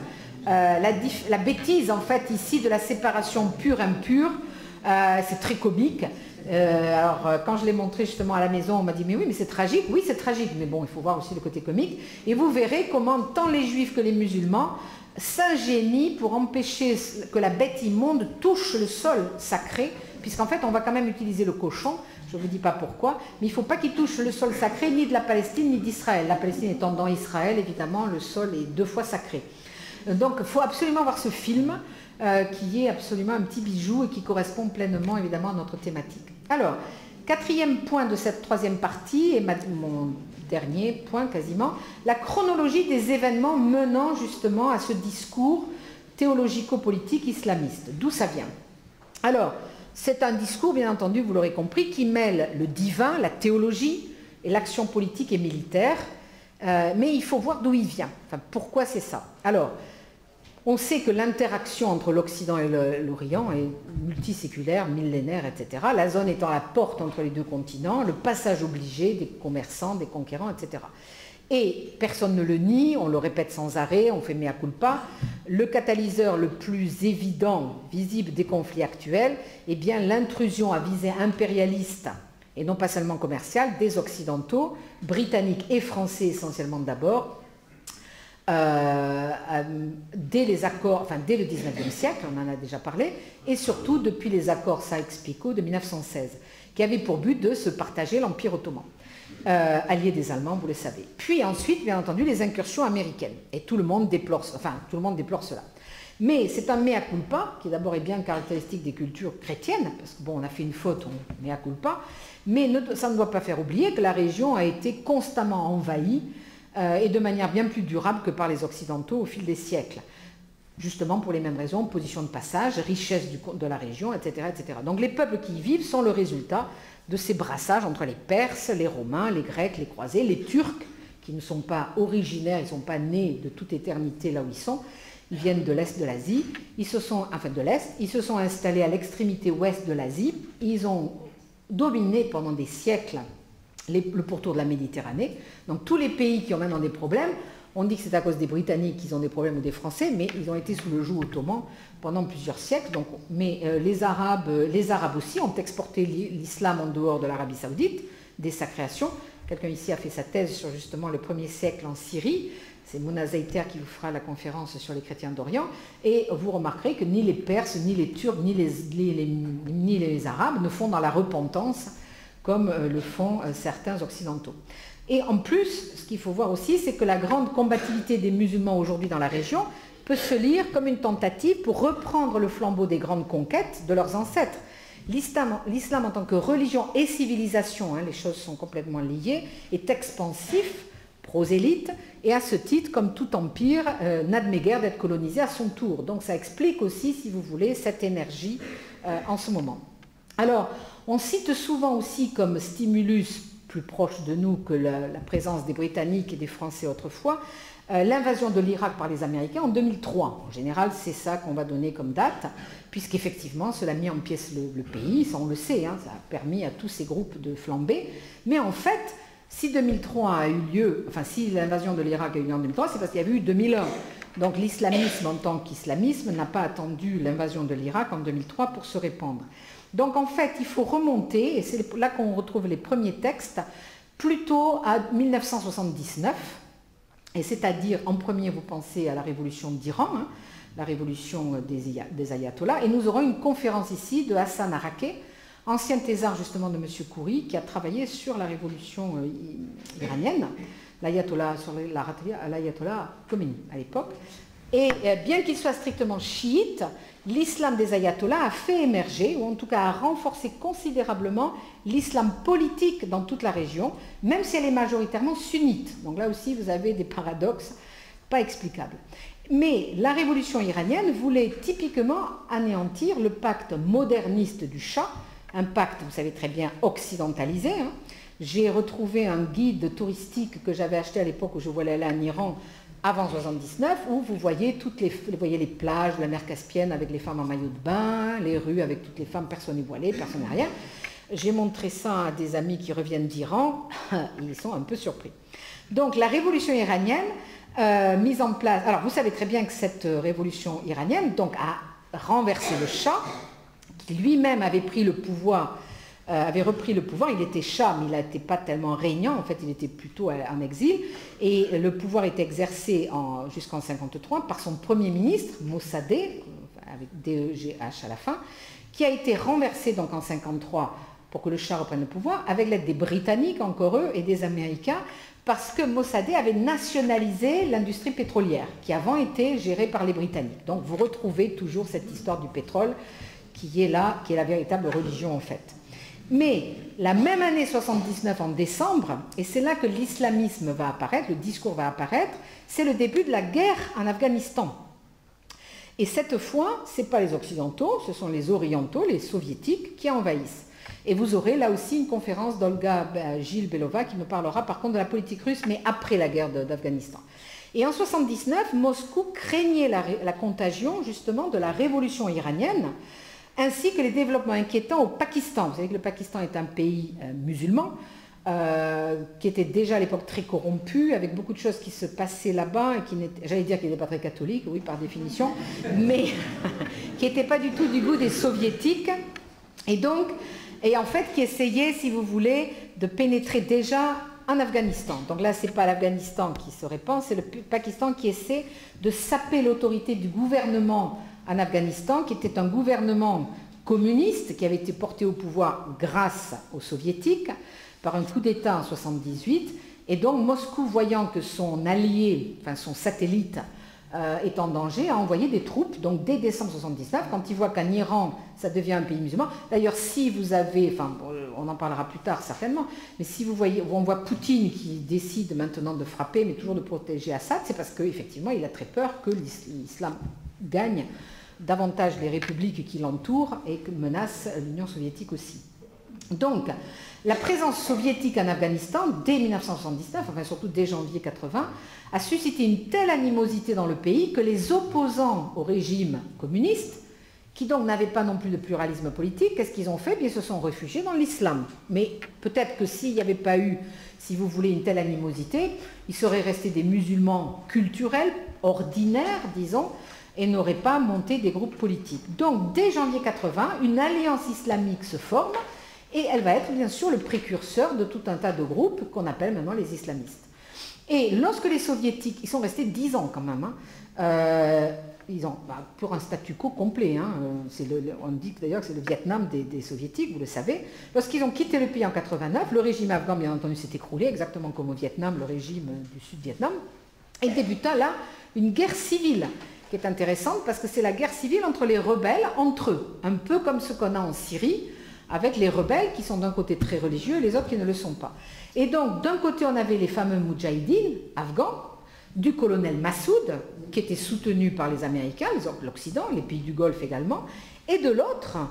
la bêtise en fait ici de la séparation pure-impure. C'est très comique. Quand je l'ai montré justement à la maison, on m'a dit mais oui mais c'est tragique, oui c'est tragique, mais bon il faut voir aussi le côté comique. Et vous verrez comment tant les juifs que les musulmans s'ingénient pour empêcher que la bête immonde touche le sol sacré, puisqu'en fait on va quand même utiliser le cochon. Je ne vous dis pas pourquoi, mais il ne faut pas qu'il touche le sol sacré ni de la Palestine ni d'Israël. La Palestine étant dans Israël, évidemment, le sol est 2 fois sacré. Donc il faut absolument voir ce film, qui est absolument un petit bijou et qui correspond pleinement, évidemment, à notre thématique. Alors, 4e point de cette 3e partie, et mon dernier point quasiment, la chronologie des événements menant justement à ce discours théologico-politique islamiste. D'où ça vient? Alors, c'est un discours, bien entendu, vous l'aurez compris, qui mêle le divin, la théologie et l'action politique et militaire, mais il faut voir d'où il vient. Enfin, pourquoi c'est ça? Alors, on sait que l'interaction entre l'Occident et l'Orient est multiséculaire, millénaire, etc. La zone étant la porte entre les 2 continents, le passage obligé des commerçants, des conquérants, etc. Et personne ne le nie, on le répète sans arrêt, on fait mea culpa, le catalyseur le plus évident, visible des conflits actuels, est bien l'intrusion à visée impérialiste, et non pas seulement commerciale, des Occidentaux, britanniques et français essentiellement d'abord, dès les accords, enfin dès le 19e siècle, on en a déjà parlé, et surtout depuis les accords Sykes-Picot de 1916, qui avaient pour but de se partager l'Empire ottoman. Alliés des Allemands, vous le savez. Puis ensuite, bien entendu, les incursions américaines. Et tout le monde déplore cela. Mais c'est un mea culpa, qui d'abord est bien caractéristique des cultures chrétiennes, parce que bon, on a fait une faute, on mea culpa, mais ça ne doit pas faire oublier que la région a été constamment envahie, et de manière bien plus durable que par les Occidentaux au fil des siècles. Justement pour les mêmes raisons, position de passage, richesse de la région, etc., etc. Donc les peuples qui y vivent sont le résultat de ces brassages entre les Perses, les Romains, les Grecs, les Croisés, les Turcs, qui ne sont pas originaires, ils ne sont pas nés de toute éternité là où ils sont, ils viennent de l'Est de l'Asie, ils se sont installés à l'extrémité ouest de l'Asie, ils ont dominé pendant des siècles le pourtour de la Méditerranée. Donc tous les pays qui ont maintenant des problèmes, on dit que c'est à cause des Britanniques qu'ils ont des problèmes ou des Français, mais ils ont été sous le joug ottoman pendant plusieurs siècles. Donc, mais les Arabes aussi ont exporté l'islam en dehors de l'Arabie Saoudite dès sa création. Quelqu'un ici a fait sa thèse sur justement le 1er siècle en Syrie. C'est Mouna Zayter qui vous fera la conférence sur les chrétiens d'Orient. Et vous remarquerez que ni les Perses, ni les Turcs, ni les Arabes ne font dans la repentance comme le font certains occidentaux. Et en plus, ce qu'il faut voir aussi, c'est que la grande combativité des musulmans aujourd'hui dans la région peut se lire comme une tentative pour reprendre le flambeau des grandes conquêtes de leurs ancêtres. L'islam en tant que religion et civilisation, les choses sont complètement liées, est expansif, prosélyte, et à ce titre, comme tout empire, n'admet guère d'être colonisé à son tour. Donc ça explique aussi, si vous voulez, cette énergie en ce moment. Alors, on cite souvent aussi comme stimulus plus proche de nous que la présence des Britanniques et des Français autrefois, l'invasion de l'Irak par les Américains en 2003. En général, c'est ça qu'on va donner comme date, puisqu'effectivement, cela a mis en pièces le pays, ça on le sait, hein, ça a permis à tous ces groupes de flamber. Mais en fait, si 2003 a eu lieu, enfin si l'invasion de l'Irak a eu lieu en 2003, c'est parce qu'il y avait eu 2001. Donc l'islamisme en tant qu'islamisme n'a pas attendu l'invasion de l'Irak en 2003 pour se répandre. Donc en fait, il faut remonter, et c'est là qu'on retrouve les premiers textes, plutôt à 1979. Et c'est-à-dire, en premier, vous pensez à la révolution d'Iran, hein, la révolution des ayatollahs, et nous aurons une conférence ici de Hassan Arakeh, ancien thésard justement de M. Khoury, qui a travaillé sur la révolution iranienne, l'ayatollah Khomeini à l'époque. Et bien qu'il soit strictement chiite, l'islam des ayatollahs a fait émerger, ou en tout cas a renforcé considérablement l'islam politique dans toute la région, même si elle est majoritairement sunnite. Donc là aussi, vous avez des paradoxes pas explicables. Mais la révolution iranienne voulait typiquement anéantir le pacte moderniste du Shah, un pacte, vous savez très bien, occidentalisé. Hein. J'ai retrouvé un guide touristique que j'avais acheté à l'époque où je voulais aller en Iran, avant 1979, où vous voyez les plages de la mer Caspienne avec les femmes en maillot de bain, les rues avec toutes les femmes, personne n'est voilé, personne n'est rien. J'ai montré ça à des amis qui reviennent d'Iran, ils sont un peu surpris. Donc la révolution iranienne, mise en place... Alors vous savez très bien que cette révolution iranienne donc, a renversé le Shah, qui lui-même avait pris le pouvoir, avait repris le pouvoir. Il était Shah, mais il n'était pas tellement régnant, en fait il était plutôt en exil, et le pouvoir était exercé jusqu'en 1953 par son premier ministre, Mossadegh, avec D-E-G-H à la fin, qui a été renversé donc en 1953 pour que le Shah reprenne le pouvoir, avec l'aide des Britanniques, encore eux, et des Américains, parce que Mossadegh avait nationalisé l'industrie pétrolière, qui avant était gérée par les Britanniques. Donc vous retrouvez toujours cette histoire du pétrole qui est là, qui est la véritable religion en fait. Mais la même année 79, en décembre, et c'est là que l'islamisme va apparaître, le discours va apparaître, c'est le début de la guerre en Afghanistan. Et cette fois, ce n'est pas les Occidentaux, ce sont les Orientaux, les Soviétiques, qui envahissent. Et vous aurez là aussi une conférence d'Olga Gilbelova qui me parlera par contre de la politique russe, mais après la guerre d'Afghanistan. Et en 1979, Moscou craignait la contagion justement de la révolution iranienne, ainsi que les développements inquiétants au Pakistan. Vous savez que le Pakistan est un pays musulman, qui était déjà à l'époque très corrompu, avec beaucoup de choses qui se passaient là-bas, et j'allais dire qu'il n'était pas très catholique, oui, par définition, mais qui n'était pas du tout du goût des soviétiques, et en fait qui essayait, si vous voulez, de pénétrer déjà en Afghanistan. Donc là, ce n'est pas l'Afghanistan qui se répand, c'est le Pakistan qui essaie de saper l'autorité du gouvernement en Afghanistan, qui était un gouvernement communiste qui avait été porté au pouvoir grâce aux soviétiques par un coup d'État en 1978. Et donc Moscou, voyant que son allié, enfin son satellite, est en danger, a envoyé des troupes. Donc dès décembre 1979, quand il voit qu'en Iran, ça devient un pays musulman. D'ailleurs, si vous avez, enfin on en parlera plus tard certainement, mais si vous voyez, on voit Poutine qui décide maintenant de frapper, mais toujours de protéger Assad, c'est parce qu'effectivement, il a très peur que l'islam gagne davantage les républiques qui l'entourent et que menace l'Union soviétique aussi. Donc, la présence soviétique en Afghanistan, dès 1979, enfin surtout dès janvier 80, a suscité une telle animosité dans le pays que les opposants au régime communiste, qui donc n'avaient pas non plus de pluralisme politique, qu'est-ce qu'ils ont fait? Bien, ils se sont réfugiés dans l'islam. Mais peut-être que s'il n'y avait pas eu, si vous voulez, une telle animosité, il serait resté des musulmans culturels, ordinaires, disons, et n'auraient pas monté des groupes politiques. Donc, dès janvier 80, une alliance islamique se forme, et elle va être bien sûr le précurseur de tout un tas de groupes qu'on appelle maintenant les islamistes. Et lorsque les soviétiques, ils sont restés 10 ans quand même, hein, ils ont, pour un statu quo complet, hein, on dit d'ailleurs que c'est le Vietnam des soviétiques, vous le savez. Lorsqu'ils ont quitté le pays en 89, le régime afghan bien entendu s'est écroulé, exactement comme au Vietnam, le régime du Sud-Vietnam, et débuta là une guerre civile qui est intéressante parce que c'est la guerre civile entre les rebelles, entre eux, un peu comme ce qu'on a en Syrie, avec les rebelles qui sont d'un côté très religieux et les autres qui ne le sont pas. Et donc, d'un côté, on avait les fameux Moudjahidines afghans, du colonel Massoud, qui était soutenu par les Américains, l'Occident, les pays du Golfe également, et de l'autre,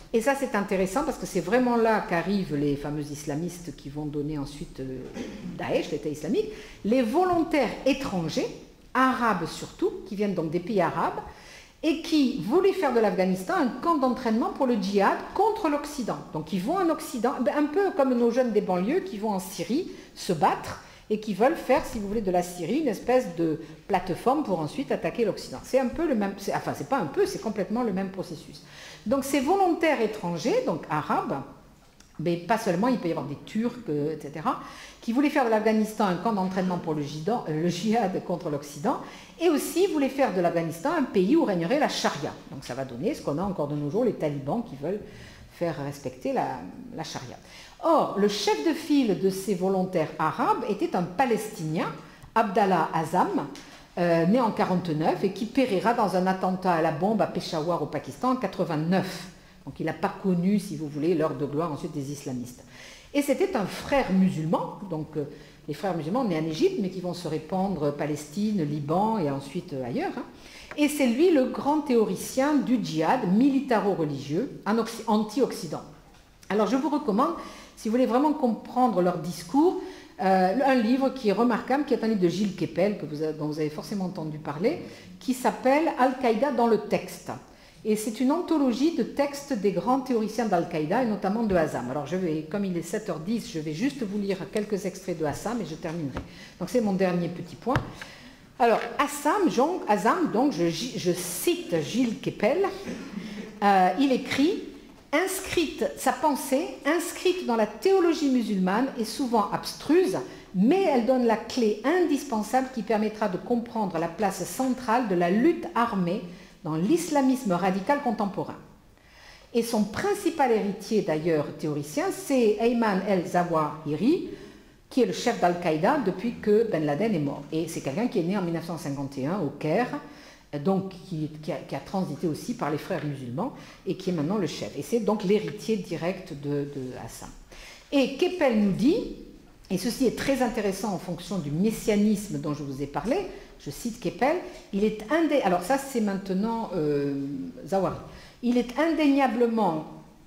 Et ça, c'est intéressant parce que c'est vraiment là qu'arrivent les fameux islamistes qui vont donner ensuite Daesh, l'État islamique, les volontaires étrangers, arabes surtout, qui viennent donc des pays arabes, et qui voulaient faire de l'Afghanistan un camp d'entraînement pour le djihad contre l'Occident. Donc ils vont en Occident, un peu comme nos jeunes des banlieues qui vont en Syrie se battre et qui veulent faire, si vous voulez, de la Syrie une espèce de plateforme pour ensuite attaquer l'Occident. C'est un peu le même, enfin c'est pas un peu, c'est complètement le même processus. Donc ces volontaires étrangers, donc arabes, mais pas seulement, il peut y avoir des Turcs, etc., qui voulaient faire de l'Afghanistan un camp d'entraînement pour le djihad contre l'Occident, et aussi voulaient faire de l'Afghanistan un pays où régnerait la charia. Donc ça va donner ce qu'on a encore de nos jours, les talibans qui veulent faire respecter la charia. Or, le chef de file de ces volontaires arabes était un Palestinien, Abdallah Azzam, né en 1949 et qui périra dans un attentat à la bombe à Peshawar au Pakistan en 1989. Donc il n'a pas connu, si vous voulez, l'heure de gloire ensuite des islamistes. Et c'était un frère musulman, donc les frères musulmans nés en Égypte, mais qui vont se répandre Palestine, Liban et ensuite ailleurs. Et c'est lui le grand théoricien du djihad militaro-religieux anti-Occident. Alors je vous recommande, si vous voulez vraiment comprendre leur discours, un livre qui est remarquable, qui est un livre de Gilles Kepel, dont vous avez forcément entendu parler, qui s'appelle « Al-Qaïda dans le texte ». Et c'est une anthologie de textes des grands théoriciens d'Al-Qaïda, et notamment de Azzam. Alors, comme il est 7h10, je vais juste vous lire quelques extraits de Azzam et je terminerai. Donc, c'est mon dernier petit point. Alors, Azzam, donc, je cite Gilles Kepel, il écrit « Sa pensée, inscrite dans la théologie musulmane, est souvent abstruse, mais elle donne la clé indispensable qui permettra de comprendre la place centrale de la lutte armée dans l'islamisme radical contemporain. » Et son principal héritier, d'ailleurs, théoricien, c'est Ayman el-Zawahiri, qui est le chef d'Al-Qaïda depuis que Ben Laden est mort. Et c'est quelqu'un qui est né en 1951 au Caire, donc qui a transité aussi par les frères musulmans et qui est maintenant le chef. Et c'est donc l'héritier direct de Azzam. Et Kepel nous dit, et ceci est très intéressant en fonction du messianisme dont je vous ai parlé, je cite Kepel, alors ça c'est maintenant Zawahiri, il est indéniablement,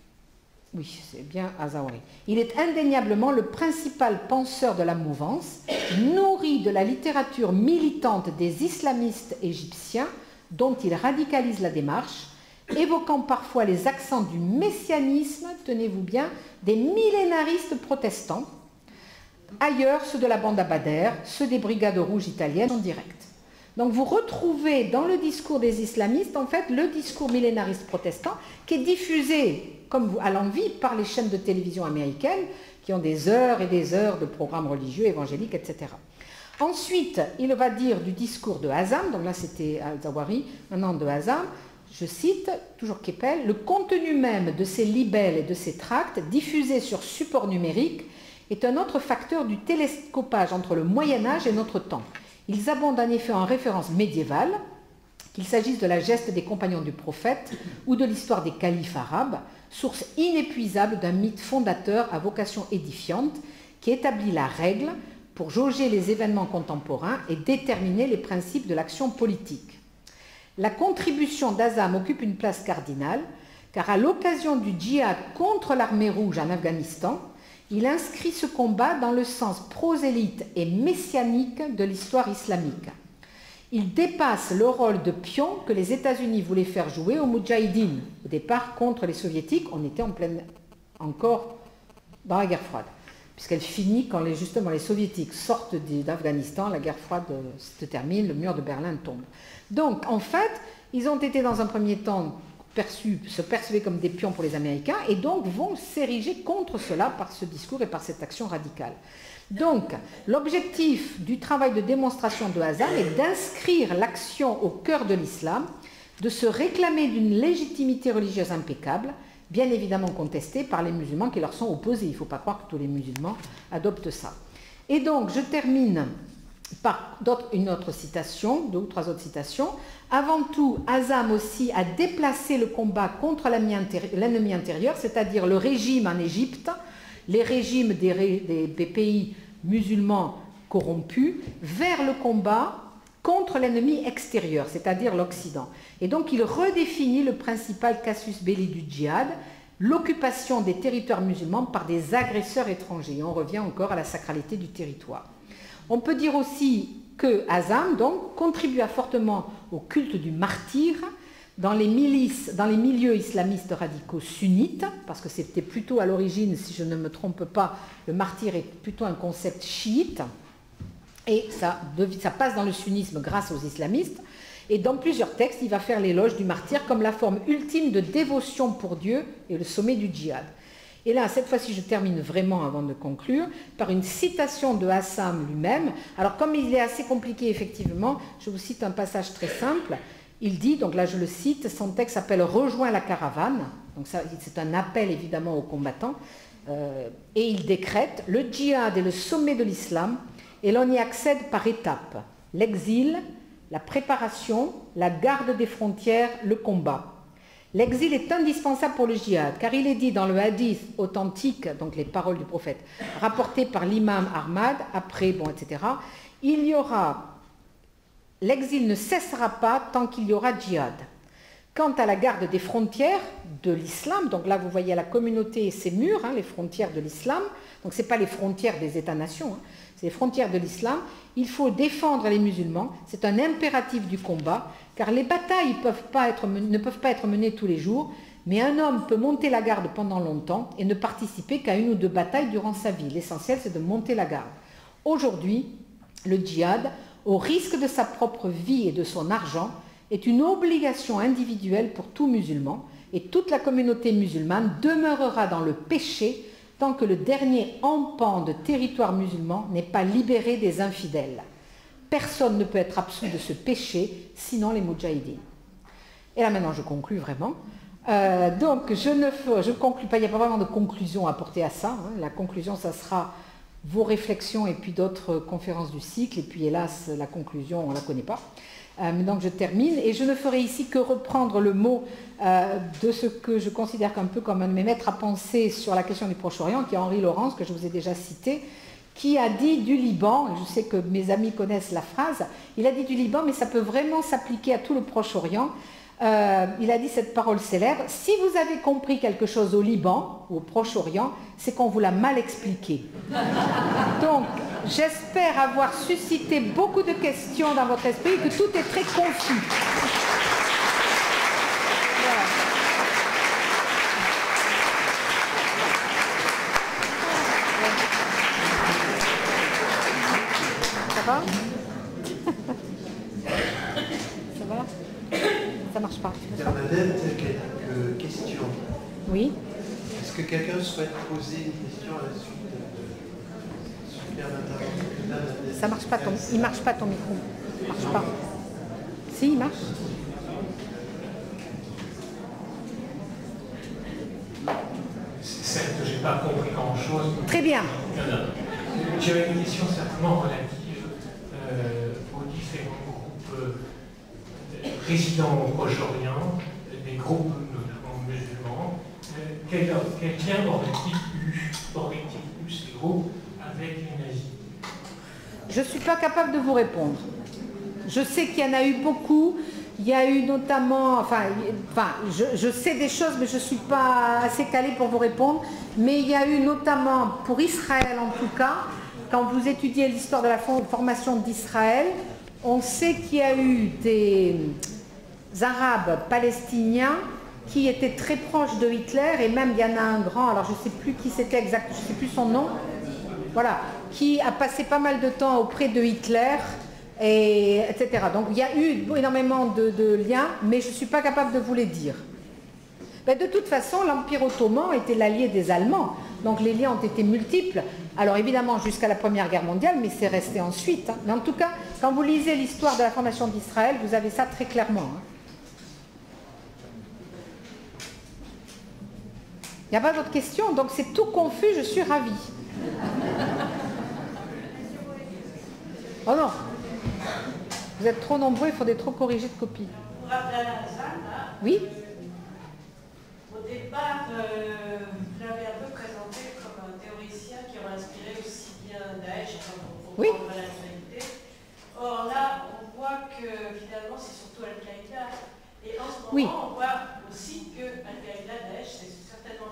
oui c'est bien Zawahiri, il est indéniablement le principal penseur de la mouvance, nourri de la littérature militante des islamistes égyptiens dont il radicalise la démarche, évoquant parfois les accents du messianisme, tenez-vous bien, des millénaristes protestants, ailleurs ceux de la bande Abadher, ceux des brigades rouges italiennes en direct. Donc vous retrouvez dans le discours des islamistes en fait le discours millénariste protestant qui est diffusé comme à l'envi par les chaînes de télévision américaines qui ont des heures et des heures de programmes religieux, évangéliques, etc. Ensuite, il va dire du discours de Azzam, donc là c'était Al-Zawahiri, maintenant de Azzam, je cite, toujours Kepel, « Le contenu même de ces libelles et de ces tracts diffusés sur support numérique est un autre facteur du télescopage entre le Moyen-Âge et notre temps. Ils abondent en effet en références médiévales, qu'il s'agisse de la geste des compagnons du prophète ou de l'histoire des califes arabes, source inépuisable d'un mythe fondateur à vocation édifiante qui établit la règle pour jauger les événements contemporains et déterminer les principes de l'action politique. La contribution d'Azzam occupe une place cardinale, car à l'occasion du djihad contre l'armée rouge en Afghanistan, il inscrit ce combat dans le sens prosélyte et messianique de l'histoire islamique. Il dépasse le rôle de pion que les États-Unis voulaient faire jouer aux Moudjahidines. Au départ, contre les Soviétiques, on était encore dans la guerre froide, puisqu'elle finit quand justement les Soviétiques sortent d'Afghanistan, la guerre froide se termine, le mur de Berlin tombe. Donc, en fait, ils ont été dans un premier temps se percevaient comme des pions pour les Américains et donc vont s'ériger contre cela par ce discours et par cette action radicale. Donc, l'objectif du travail de démonstration de Azzam est d'inscrire l'action au cœur de l'islam, de se réclamer d'une légitimité religieuse impeccable, bien évidemment contestée par les musulmans qui leur sont opposés. Il ne faut pas croire que tous les musulmans adoptent ça. Et donc, je termine par une autre citation, 2 ou 3 autres citations. Avant tout, Azzam aussi a déplacé le combat contre l'ennemi intérieur, c'est-à-dire le régime en Égypte, les régimes des pays musulmans corrompus, vers le combat contre l'ennemi extérieur, c'est-à-dire l'Occident. Et donc il redéfinit le principal casus belli du djihad, l'occupation des territoires musulmans par des agresseurs étrangers. Et on revient encore à la sacralité du territoire. On peut dire aussi que Hazm donc contribua fortement au culte du martyr dans les milices, dans les milieux islamistes radicaux sunnites, parce que c'était plutôt à l'origine, si je ne me trompe pas, le martyr est plutôt un concept chiite, et ça passe dans le sunnisme grâce aux islamistes. Et dans plusieurs textes, il va faire l'éloge du martyr comme la forme ultime de dévotion pour Dieu et le sommet du djihad. Et là, cette fois-ci, je termine vraiment avant de conclure, par une citation de Hazm lui-même. Alors, comme il est assez compliqué, effectivement, je vous cite un passage très simple. Il dit, donc là je le cite, son texte s'appelle « Rejoins la caravane ». Donc c'est un appel évidemment aux combattants. Et il décrète « Le djihad est le sommet de l'islam et l'on y accède par étapes. L'exil, la préparation, la garde des frontières, le combat. L'exil est indispensable pour le djihad, car il est dit dans le hadith authentique, donc les paroles du prophète, rapportées par l'imam Ahmad, après, bon, etc., il y aura... L'exil ne cessera pas tant qu'il y aura djihad. Quant à la garde des frontières de l'islam, donc là vous voyez la communauté et ses murs, les frontières de l'islam, donc ce n'est pas les frontières des États-nations, c'est les frontières de l'islam, il faut défendre les musulmans, c'est un impératif du combat, car les batailles ne peuvent pas être menées tous les jours, mais un homme peut monter la garde pendant longtemps et ne participer qu'à une ou deux batailles durant sa vie. L'essentiel c'est de monter la garde. Aujourd'hui, le djihad, au risque de sa propre vie et de son argent, est une obligation individuelle pour tout musulman, et toute la communauté musulmane demeurera dans le péché tant que le dernier empan de territoire musulman n'est pas libéré des infidèles. Personne ne peut être absous de ce péché, sinon les moudjahidines. Et là maintenant je conclus vraiment. Donc je conclus pas, il n'y a pas vraiment de conclusion à apporter à ça. La conclusion, ça sera vos réflexions et puis d'autres conférences du cycle, et puis hélas la conclusion on ne la connaît pas. Donc je termine et je ne ferai ici que reprendre le mot de ce que je considère un peu comme un de mes maîtres à penser sur la question du Proche-Orient, qui est Henri Laurence, que je vous ai déjà cité, qui a dit du Liban, et je sais que mes amis connaissent la phrase, il a dit du Liban, mais ça peut vraiment s'appliquer à tout le Proche-Orient. Il a dit cette parole célèbre: si vous avez compris quelque chose au Liban ou au Proche-Orient, c'est qu'on vous l'a mal expliqué. Donc, j'espère avoir suscité beaucoup de questions dans votre esprit, que tout est très confus. Voilà. Ça va? Ça va? Ça marche pas. Bernadette, quelques questions. Oui. Est-ce que quelqu'un souhaite poser une question à la suite de super intervention? Ça marche pas il marche pas ton micro. Il marche pas. Si, il marche. Certes, je n'ai pas compris grand-chose. Très bien. J'avais une question certainement relative aux différents groupes résidents au Proche-Orient, des groupes notamment musulmans. Quel lien auraient-ils eu ces groupes avec les nazis? Je ne suis pas capable de vous répondre. Je sais qu'il y en a eu beaucoup. Il y a eu notamment, je sais des choses, mais je ne suis pas assez calée pour vous répondre. Mais il y a eu notamment, pour Israël en tout cas, quand vous étudiez l'histoire de la formation d'Israël, on sait qu'il y a eu des Arabes palestiniens qui étaient très proches de Hitler, et même il y en a un grand, alors je ne sais plus qui c'était exact, je ne sais plus son nom, voilà, qui a passé pas mal de temps auprès de Hitler, etc. Donc il y a eu énormément de liens, mais je ne suis pas capable de vous les dire. Mais de toute façon, l'Empire ottoman était l'allié des Allemands, donc les liens ont été multiples. Alors évidemment jusqu'à la Première Guerre mondiale, mais c'est resté ensuite. Mais en tout cas, quand vous lisez l'histoire de la formation d'Israël, vous avez ça très clairement. Il n'y a pas d'autres questions, donc c'est tout confus, je suis ravie. Oh non, vous êtes trop nombreux, il faudrait trop corriger de copies. Oui. Au départ, vous l'avez un peu présenté comme un théoricien qui aurait inspiré aussi bien Daesh pour comprendre l'actualité. Or là, on voit que finalement c'est surtout Al-Qaïda. Et en ce moment, on voit aussi que Al-Qaïda, Daesh, c'est certainement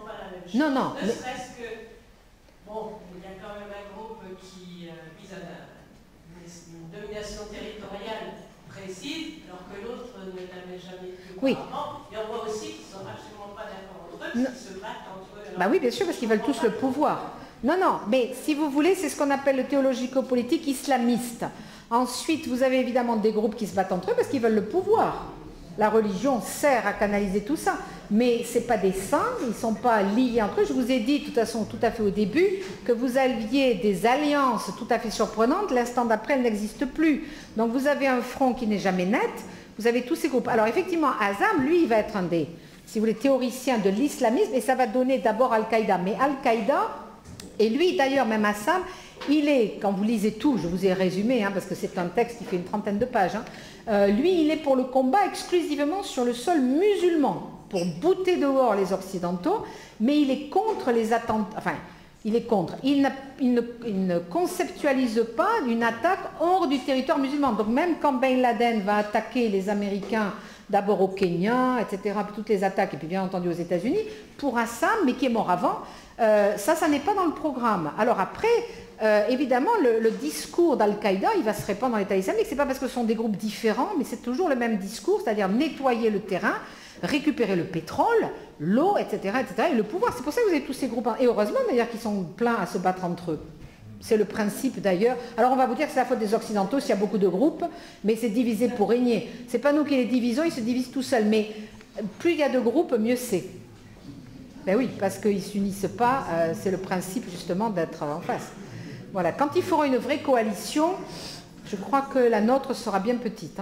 Non, non. Ne serait-ce que, bon, il y a quand même un groupe qui vise à une domination territoriale précise, alors que l'autre ne l'avait jamais été auparavant. Et on voit aussi qu'ils ne sont absolument pas d'accord entre eux, parce qu'ils se battent entre eux. Bah oui, bien sûr, parce qu'ils veulent tous le pouvoir. Non, non, mais si vous voulez, c'est ce qu'on appelle le théologico-politique islamiste. Ensuite, vous avez évidemment des groupes qui se battent entre eux parce qu'ils veulent le pouvoir. La religion sert à canaliser tout ça, mais ce n'est pas des saints, ils ne sont pas liés entre eux. Je vous ai dit de toute façon, tout à fait au début, que vous aviez des alliances tout à fait surprenantes, l'instant d'après, elles n'existent plus. Donc vous avez un front qui n'est jamais net, vous avez tous ces groupes. Alors effectivement, Azam, lui, il va être un des, si vous voulez, théoriciens de l'islamisme, et ça va donner d'abord Al-Qaïda. Mais Al-Qaïda, et lui d'ailleurs, même Azam, il est, quand vous lisez tout, je vous ai résumé, parce que c'est un texte qui fait une trentaine de pages, lui, il est pour le combat exclusivement sur le sol musulman, pour bouter dehors les Occidentaux, mais il est contre les attentats, enfin, il est contre. Il ne conceptualise pas une attaque hors du territoire musulman. Donc même quand Ben Laden va attaquer les Américains, d'abord au Kenya, etc., puis toutes les attaques, et puis bien entendu aux États-Unis, pour Assam, mais qui est mort avant, ça n'est pas dans le programme. Alors après, évidemment, le discours d'Al-Qaïda, il va se répandre dans l'État islamique. Ce n'est pas parce que ce sont des groupes différents, mais c'est toujours le même discours, c'est-à-dire nettoyer le terrain, récupérer le pétrole, l'eau, etc., et le pouvoir. C'est pour ça que vous avez tous ces groupes, et heureusement d'ailleurs qu'ils sont pleins à se battre entre eux. C'est le principe d'ailleurs. Alors on va vous dire que c'est la faute des Occidentaux s'il y a beaucoup de groupes, mais c'est divisé pour régner. Ce n'est pas nous qui les divisons, ils se divisent tout seuls. Mais plus il y a de groupes, mieux c'est. Ben oui, parce qu'ils ne s'unissent pas, c'est le principe justement d'être en face. Voilà, quand ils feront une vraie coalition, je crois que la nôtre sera bien petite.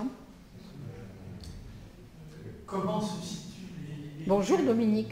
Comment se situent les... Bonjour Dominique.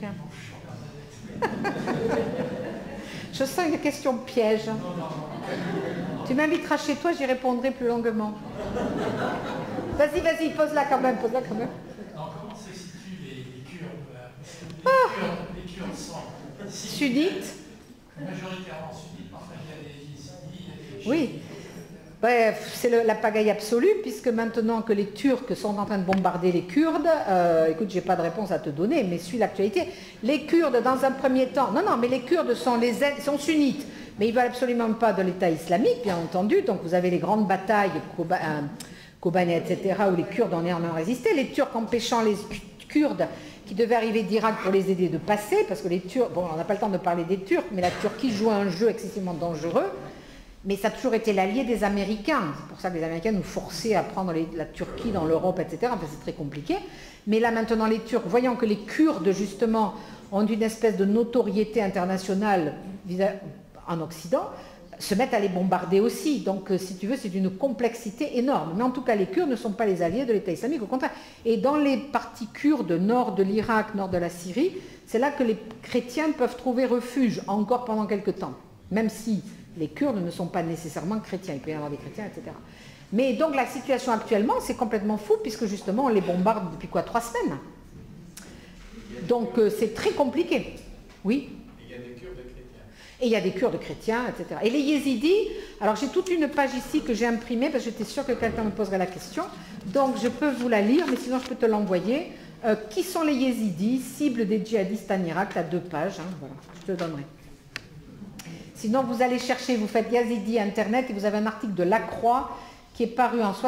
Je sens une question piège. Tu m'inviteras chez toi, j'y répondrai plus longuement. Vas-y, vas-y, pose-la quand même, pose-la quand même. Non, comment se situent les Kurdes? Les Kurdes sont sunnites. Majoritairement sunnites, enfin il y a des Yézidis, il y a des... Oui. Bref, c'est la pagaille absolue, puisque maintenant que les Turcs sont en train de bombarder les Kurdes, écoute, j'ai pas de réponse à te donner, mais suis l'actualité. Les Kurdes, dans un premier temps, non, mais les Kurdes sont sunnites, mais ils veulent absolument pas de l'État islamique, bien entendu. Donc vous avez les grandes batailles, Kobane, etc., où les Kurdes en ont résisté. Les Turcs empêchant les Kurdes qui devaient arriver d'Irak pour les aider de passer, parce que les Turcs, bon, on n'a pas le temps de parler des Turcs, mais la Turquie joue un jeu excessivement dangereux. Mais ça a toujours été l'allié des Américains. C'est pour ça que les Américains nous forçaient à prendre la Turquie dans l'Europe, etc. Enfin, c'est très compliqué. Mais là, maintenant, les Turcs, voyant que les Kurdes, justement, ont une espèce de notoriété internationale en Occident, se mettent à les bombarder aussi. Donc, si tu veux, c'est une complexité énorme. Mais en tout cas, les Kurdes ne sont pas les alliés de l'État islamique, au contraire. Et dans les parties kurdes, nord de l'Irak, nord de la Syrie, c'est là que les chrétiens peuvent trouver refuge, encore pendant quelques temps. Même si les Kurdes ne sont pas nécessairement chrétiens, il peut y avoir des chrétiens, etc. Mais donc la situation actuellement, c'est complètement fou, puisque justement on les bombarde depuis quoi, 3 semaines. Donc c'est très compliqué. Oui. Il y a des Kurdes chrétiens. Et il y a des Kurdes chrétiens, etc. Et les Yézidis, alors j'ai toute une page ici que j'ai imprimée, parce que j'étais sûre que quelqu'un me poserait la question, donc je peux vous la lire, mais sinon je peux te l'envoyer. Qui sont les Yézidis, cible des djihadistes en Irak, là 2 pages, voilà, je te donnerai. Sinon, vous allez chercher, vous faites Yazidi Internet et vous avez un article de La Croix qui est paru en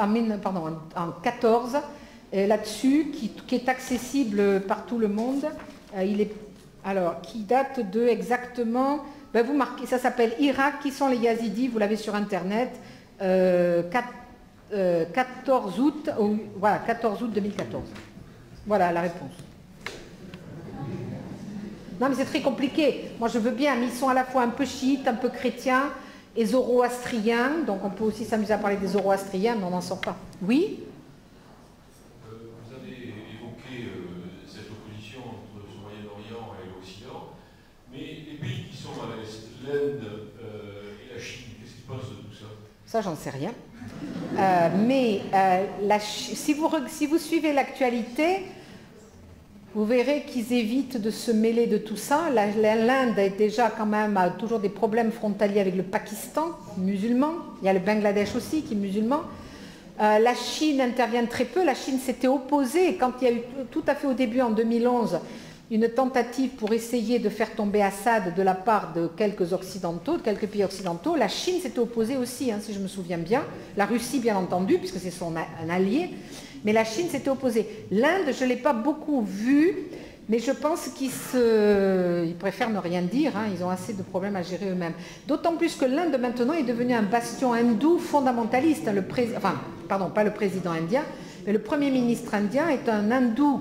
14 là-dessus, qui est accessible par tout le monde. Qui date de exactement, vous marquez, ça s'appelle Irak, qui sont les Yazidis, vous l'avez sur Internet, 14 août 2014. Voilà la réponse. Non, mais c'est très compliqué. Moi, je veux bien, mais ils sont à la fois un peu chiites, un peu chrétiens et zoroastriens. Donc, on peut aussi s'amuser à parler des zoroastriens, mais on n'en sort pas. Oui ? Vous avez évoqué cette opposition entre le Moyen-Orient et l'Occident, mais les pays qui sont à l'Est, l'Inde et la Chine, qu'est-ce qu'ils pensent de tout ça? Ça, j'en sais rien. Si vous suivez l'actualité, vous verrez qu'ils évitent de se mêler de tout ça. L'Inde est déjà quand même a toujours des problèmes frontaliers avec le Pakistan, musulman. Il y a le Bangladesh aussi qui est musulman. La Chine intervient très peu. La Chine s'était opposée quand il y a eu tout à fait au début en 2011. une tentative pour essayer de faire tomber Assad de la part de quelques occidentaux, de quelques pays occidentaux. La Chine s'était opposée aussi, hein, si je me souviens bien. La Russie, bien entendu, puisque c'est un allié. Mais la Chine s'était opposée. L'Inde, je ne l'ai pas beaucoup vue, mais je pense qu'ils préfèrent ne rien dire. Hein, ils ont assez de problèmes à gérer eux-mêmes. D'autant plus que l'Inde, maintenant, est devenue un bastion hindou fondamentaliste. Pardon, pas le président indien, mais le Premier ministre indien est un hindou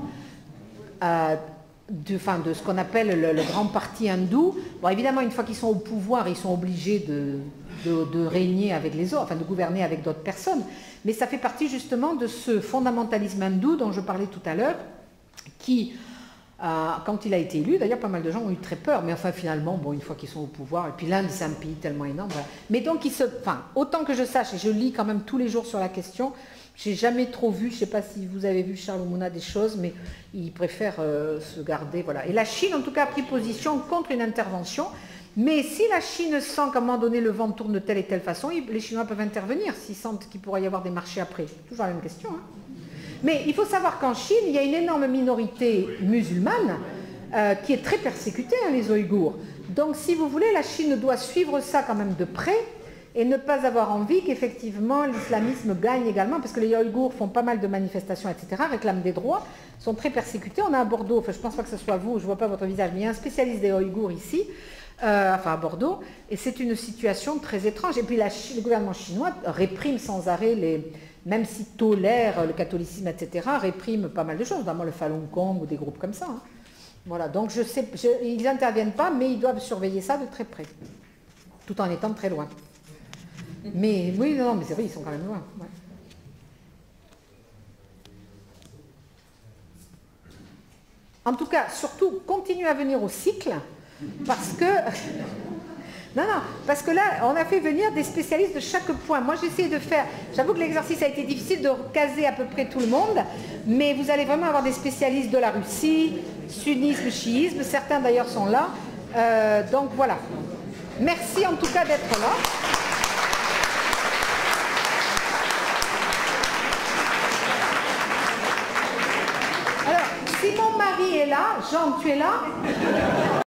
de ce qu'on appelle le grand parti hindou. Bon, évidemment, une fois qu'ils sont au pouvoir, ils sont obligés de régner avec les autres, enfin de gouverner avec d'autres personnes. Mais ça fait partie justement de ce fondamentalisme hindou dont je parlais tout à l'heure, qui, quand il a été élu, d'ailleurs pas mal de gens ont eu très peur, mais enfin finalement, bon, une fois qu'ils sont au pouvoir, et puis l'Inde c'est un pays tellement énorme, voilà. Mais donc, autant que je sache, et je lis quand même tous les jours sur la question, j'ai jamais trop vu, je ne sais pas si vous avez vu Charles Mouna des choses, mais ils préfèrent se garder, voilà. Et la Chine, en tout cas, a pris position contre une intervention. Mais si la Chine sent qu'à un moment donné le vent tourne de telle et telle façon, les Chinois peuvent intervenir s'ils sentent qu'il pourrait y avoir des marchés après. Toujours la même question. Hein. Mais il faut savoir qu'en Chine, il y a une énorme minorité musulmane qui est très persécutée, hein, les Ouïghours. Donc si vous voulez, la Chine doit suivre ça quand même de près et ne pas avoir envie qu'effectivement l'islamisme gagne également, parce que les Ouïghours font pas mal de manifestations, etc., réclament des droits, sont très persécutés. On a à Bordeaux, enfin je ne pense pas que ce soit vous, je ne vois pas votre visage, mais il y a un spécialiste des Ouïghours ici, à Bordeaux, et c'est une situation très étrange. Et puis le gouvernement chinois réprime sans arrêt, même s'il tolère le catholicisme, etc., réprime pas mal de choses, notamment le Falun Gong ou des groupes comme ça. Hein. Voilà, donc ils n'interviennent pas, mais ils doivent surveiller ça de très près, tout en étant très loin. Mais oui, non, mais c'est vrai, ils sont quand même loin. Ouais. En tout cas, surtout, continuez à venir au cycle, parce que... parce que là, on a fait venir des spécialistes de chaque point. Moi, j'ai essayé de faire... J'avoue que l'exercice a été difficile de caser à peu près tout le monde, mais vous allez vraiment avoir des spécialistes de la Russie, sunnisme, chiisme, certains d'ailleurs sont là. Donc voilà. Merci en tout cas d'être là. Alors, si mon mari est là, Jean, tu es là ?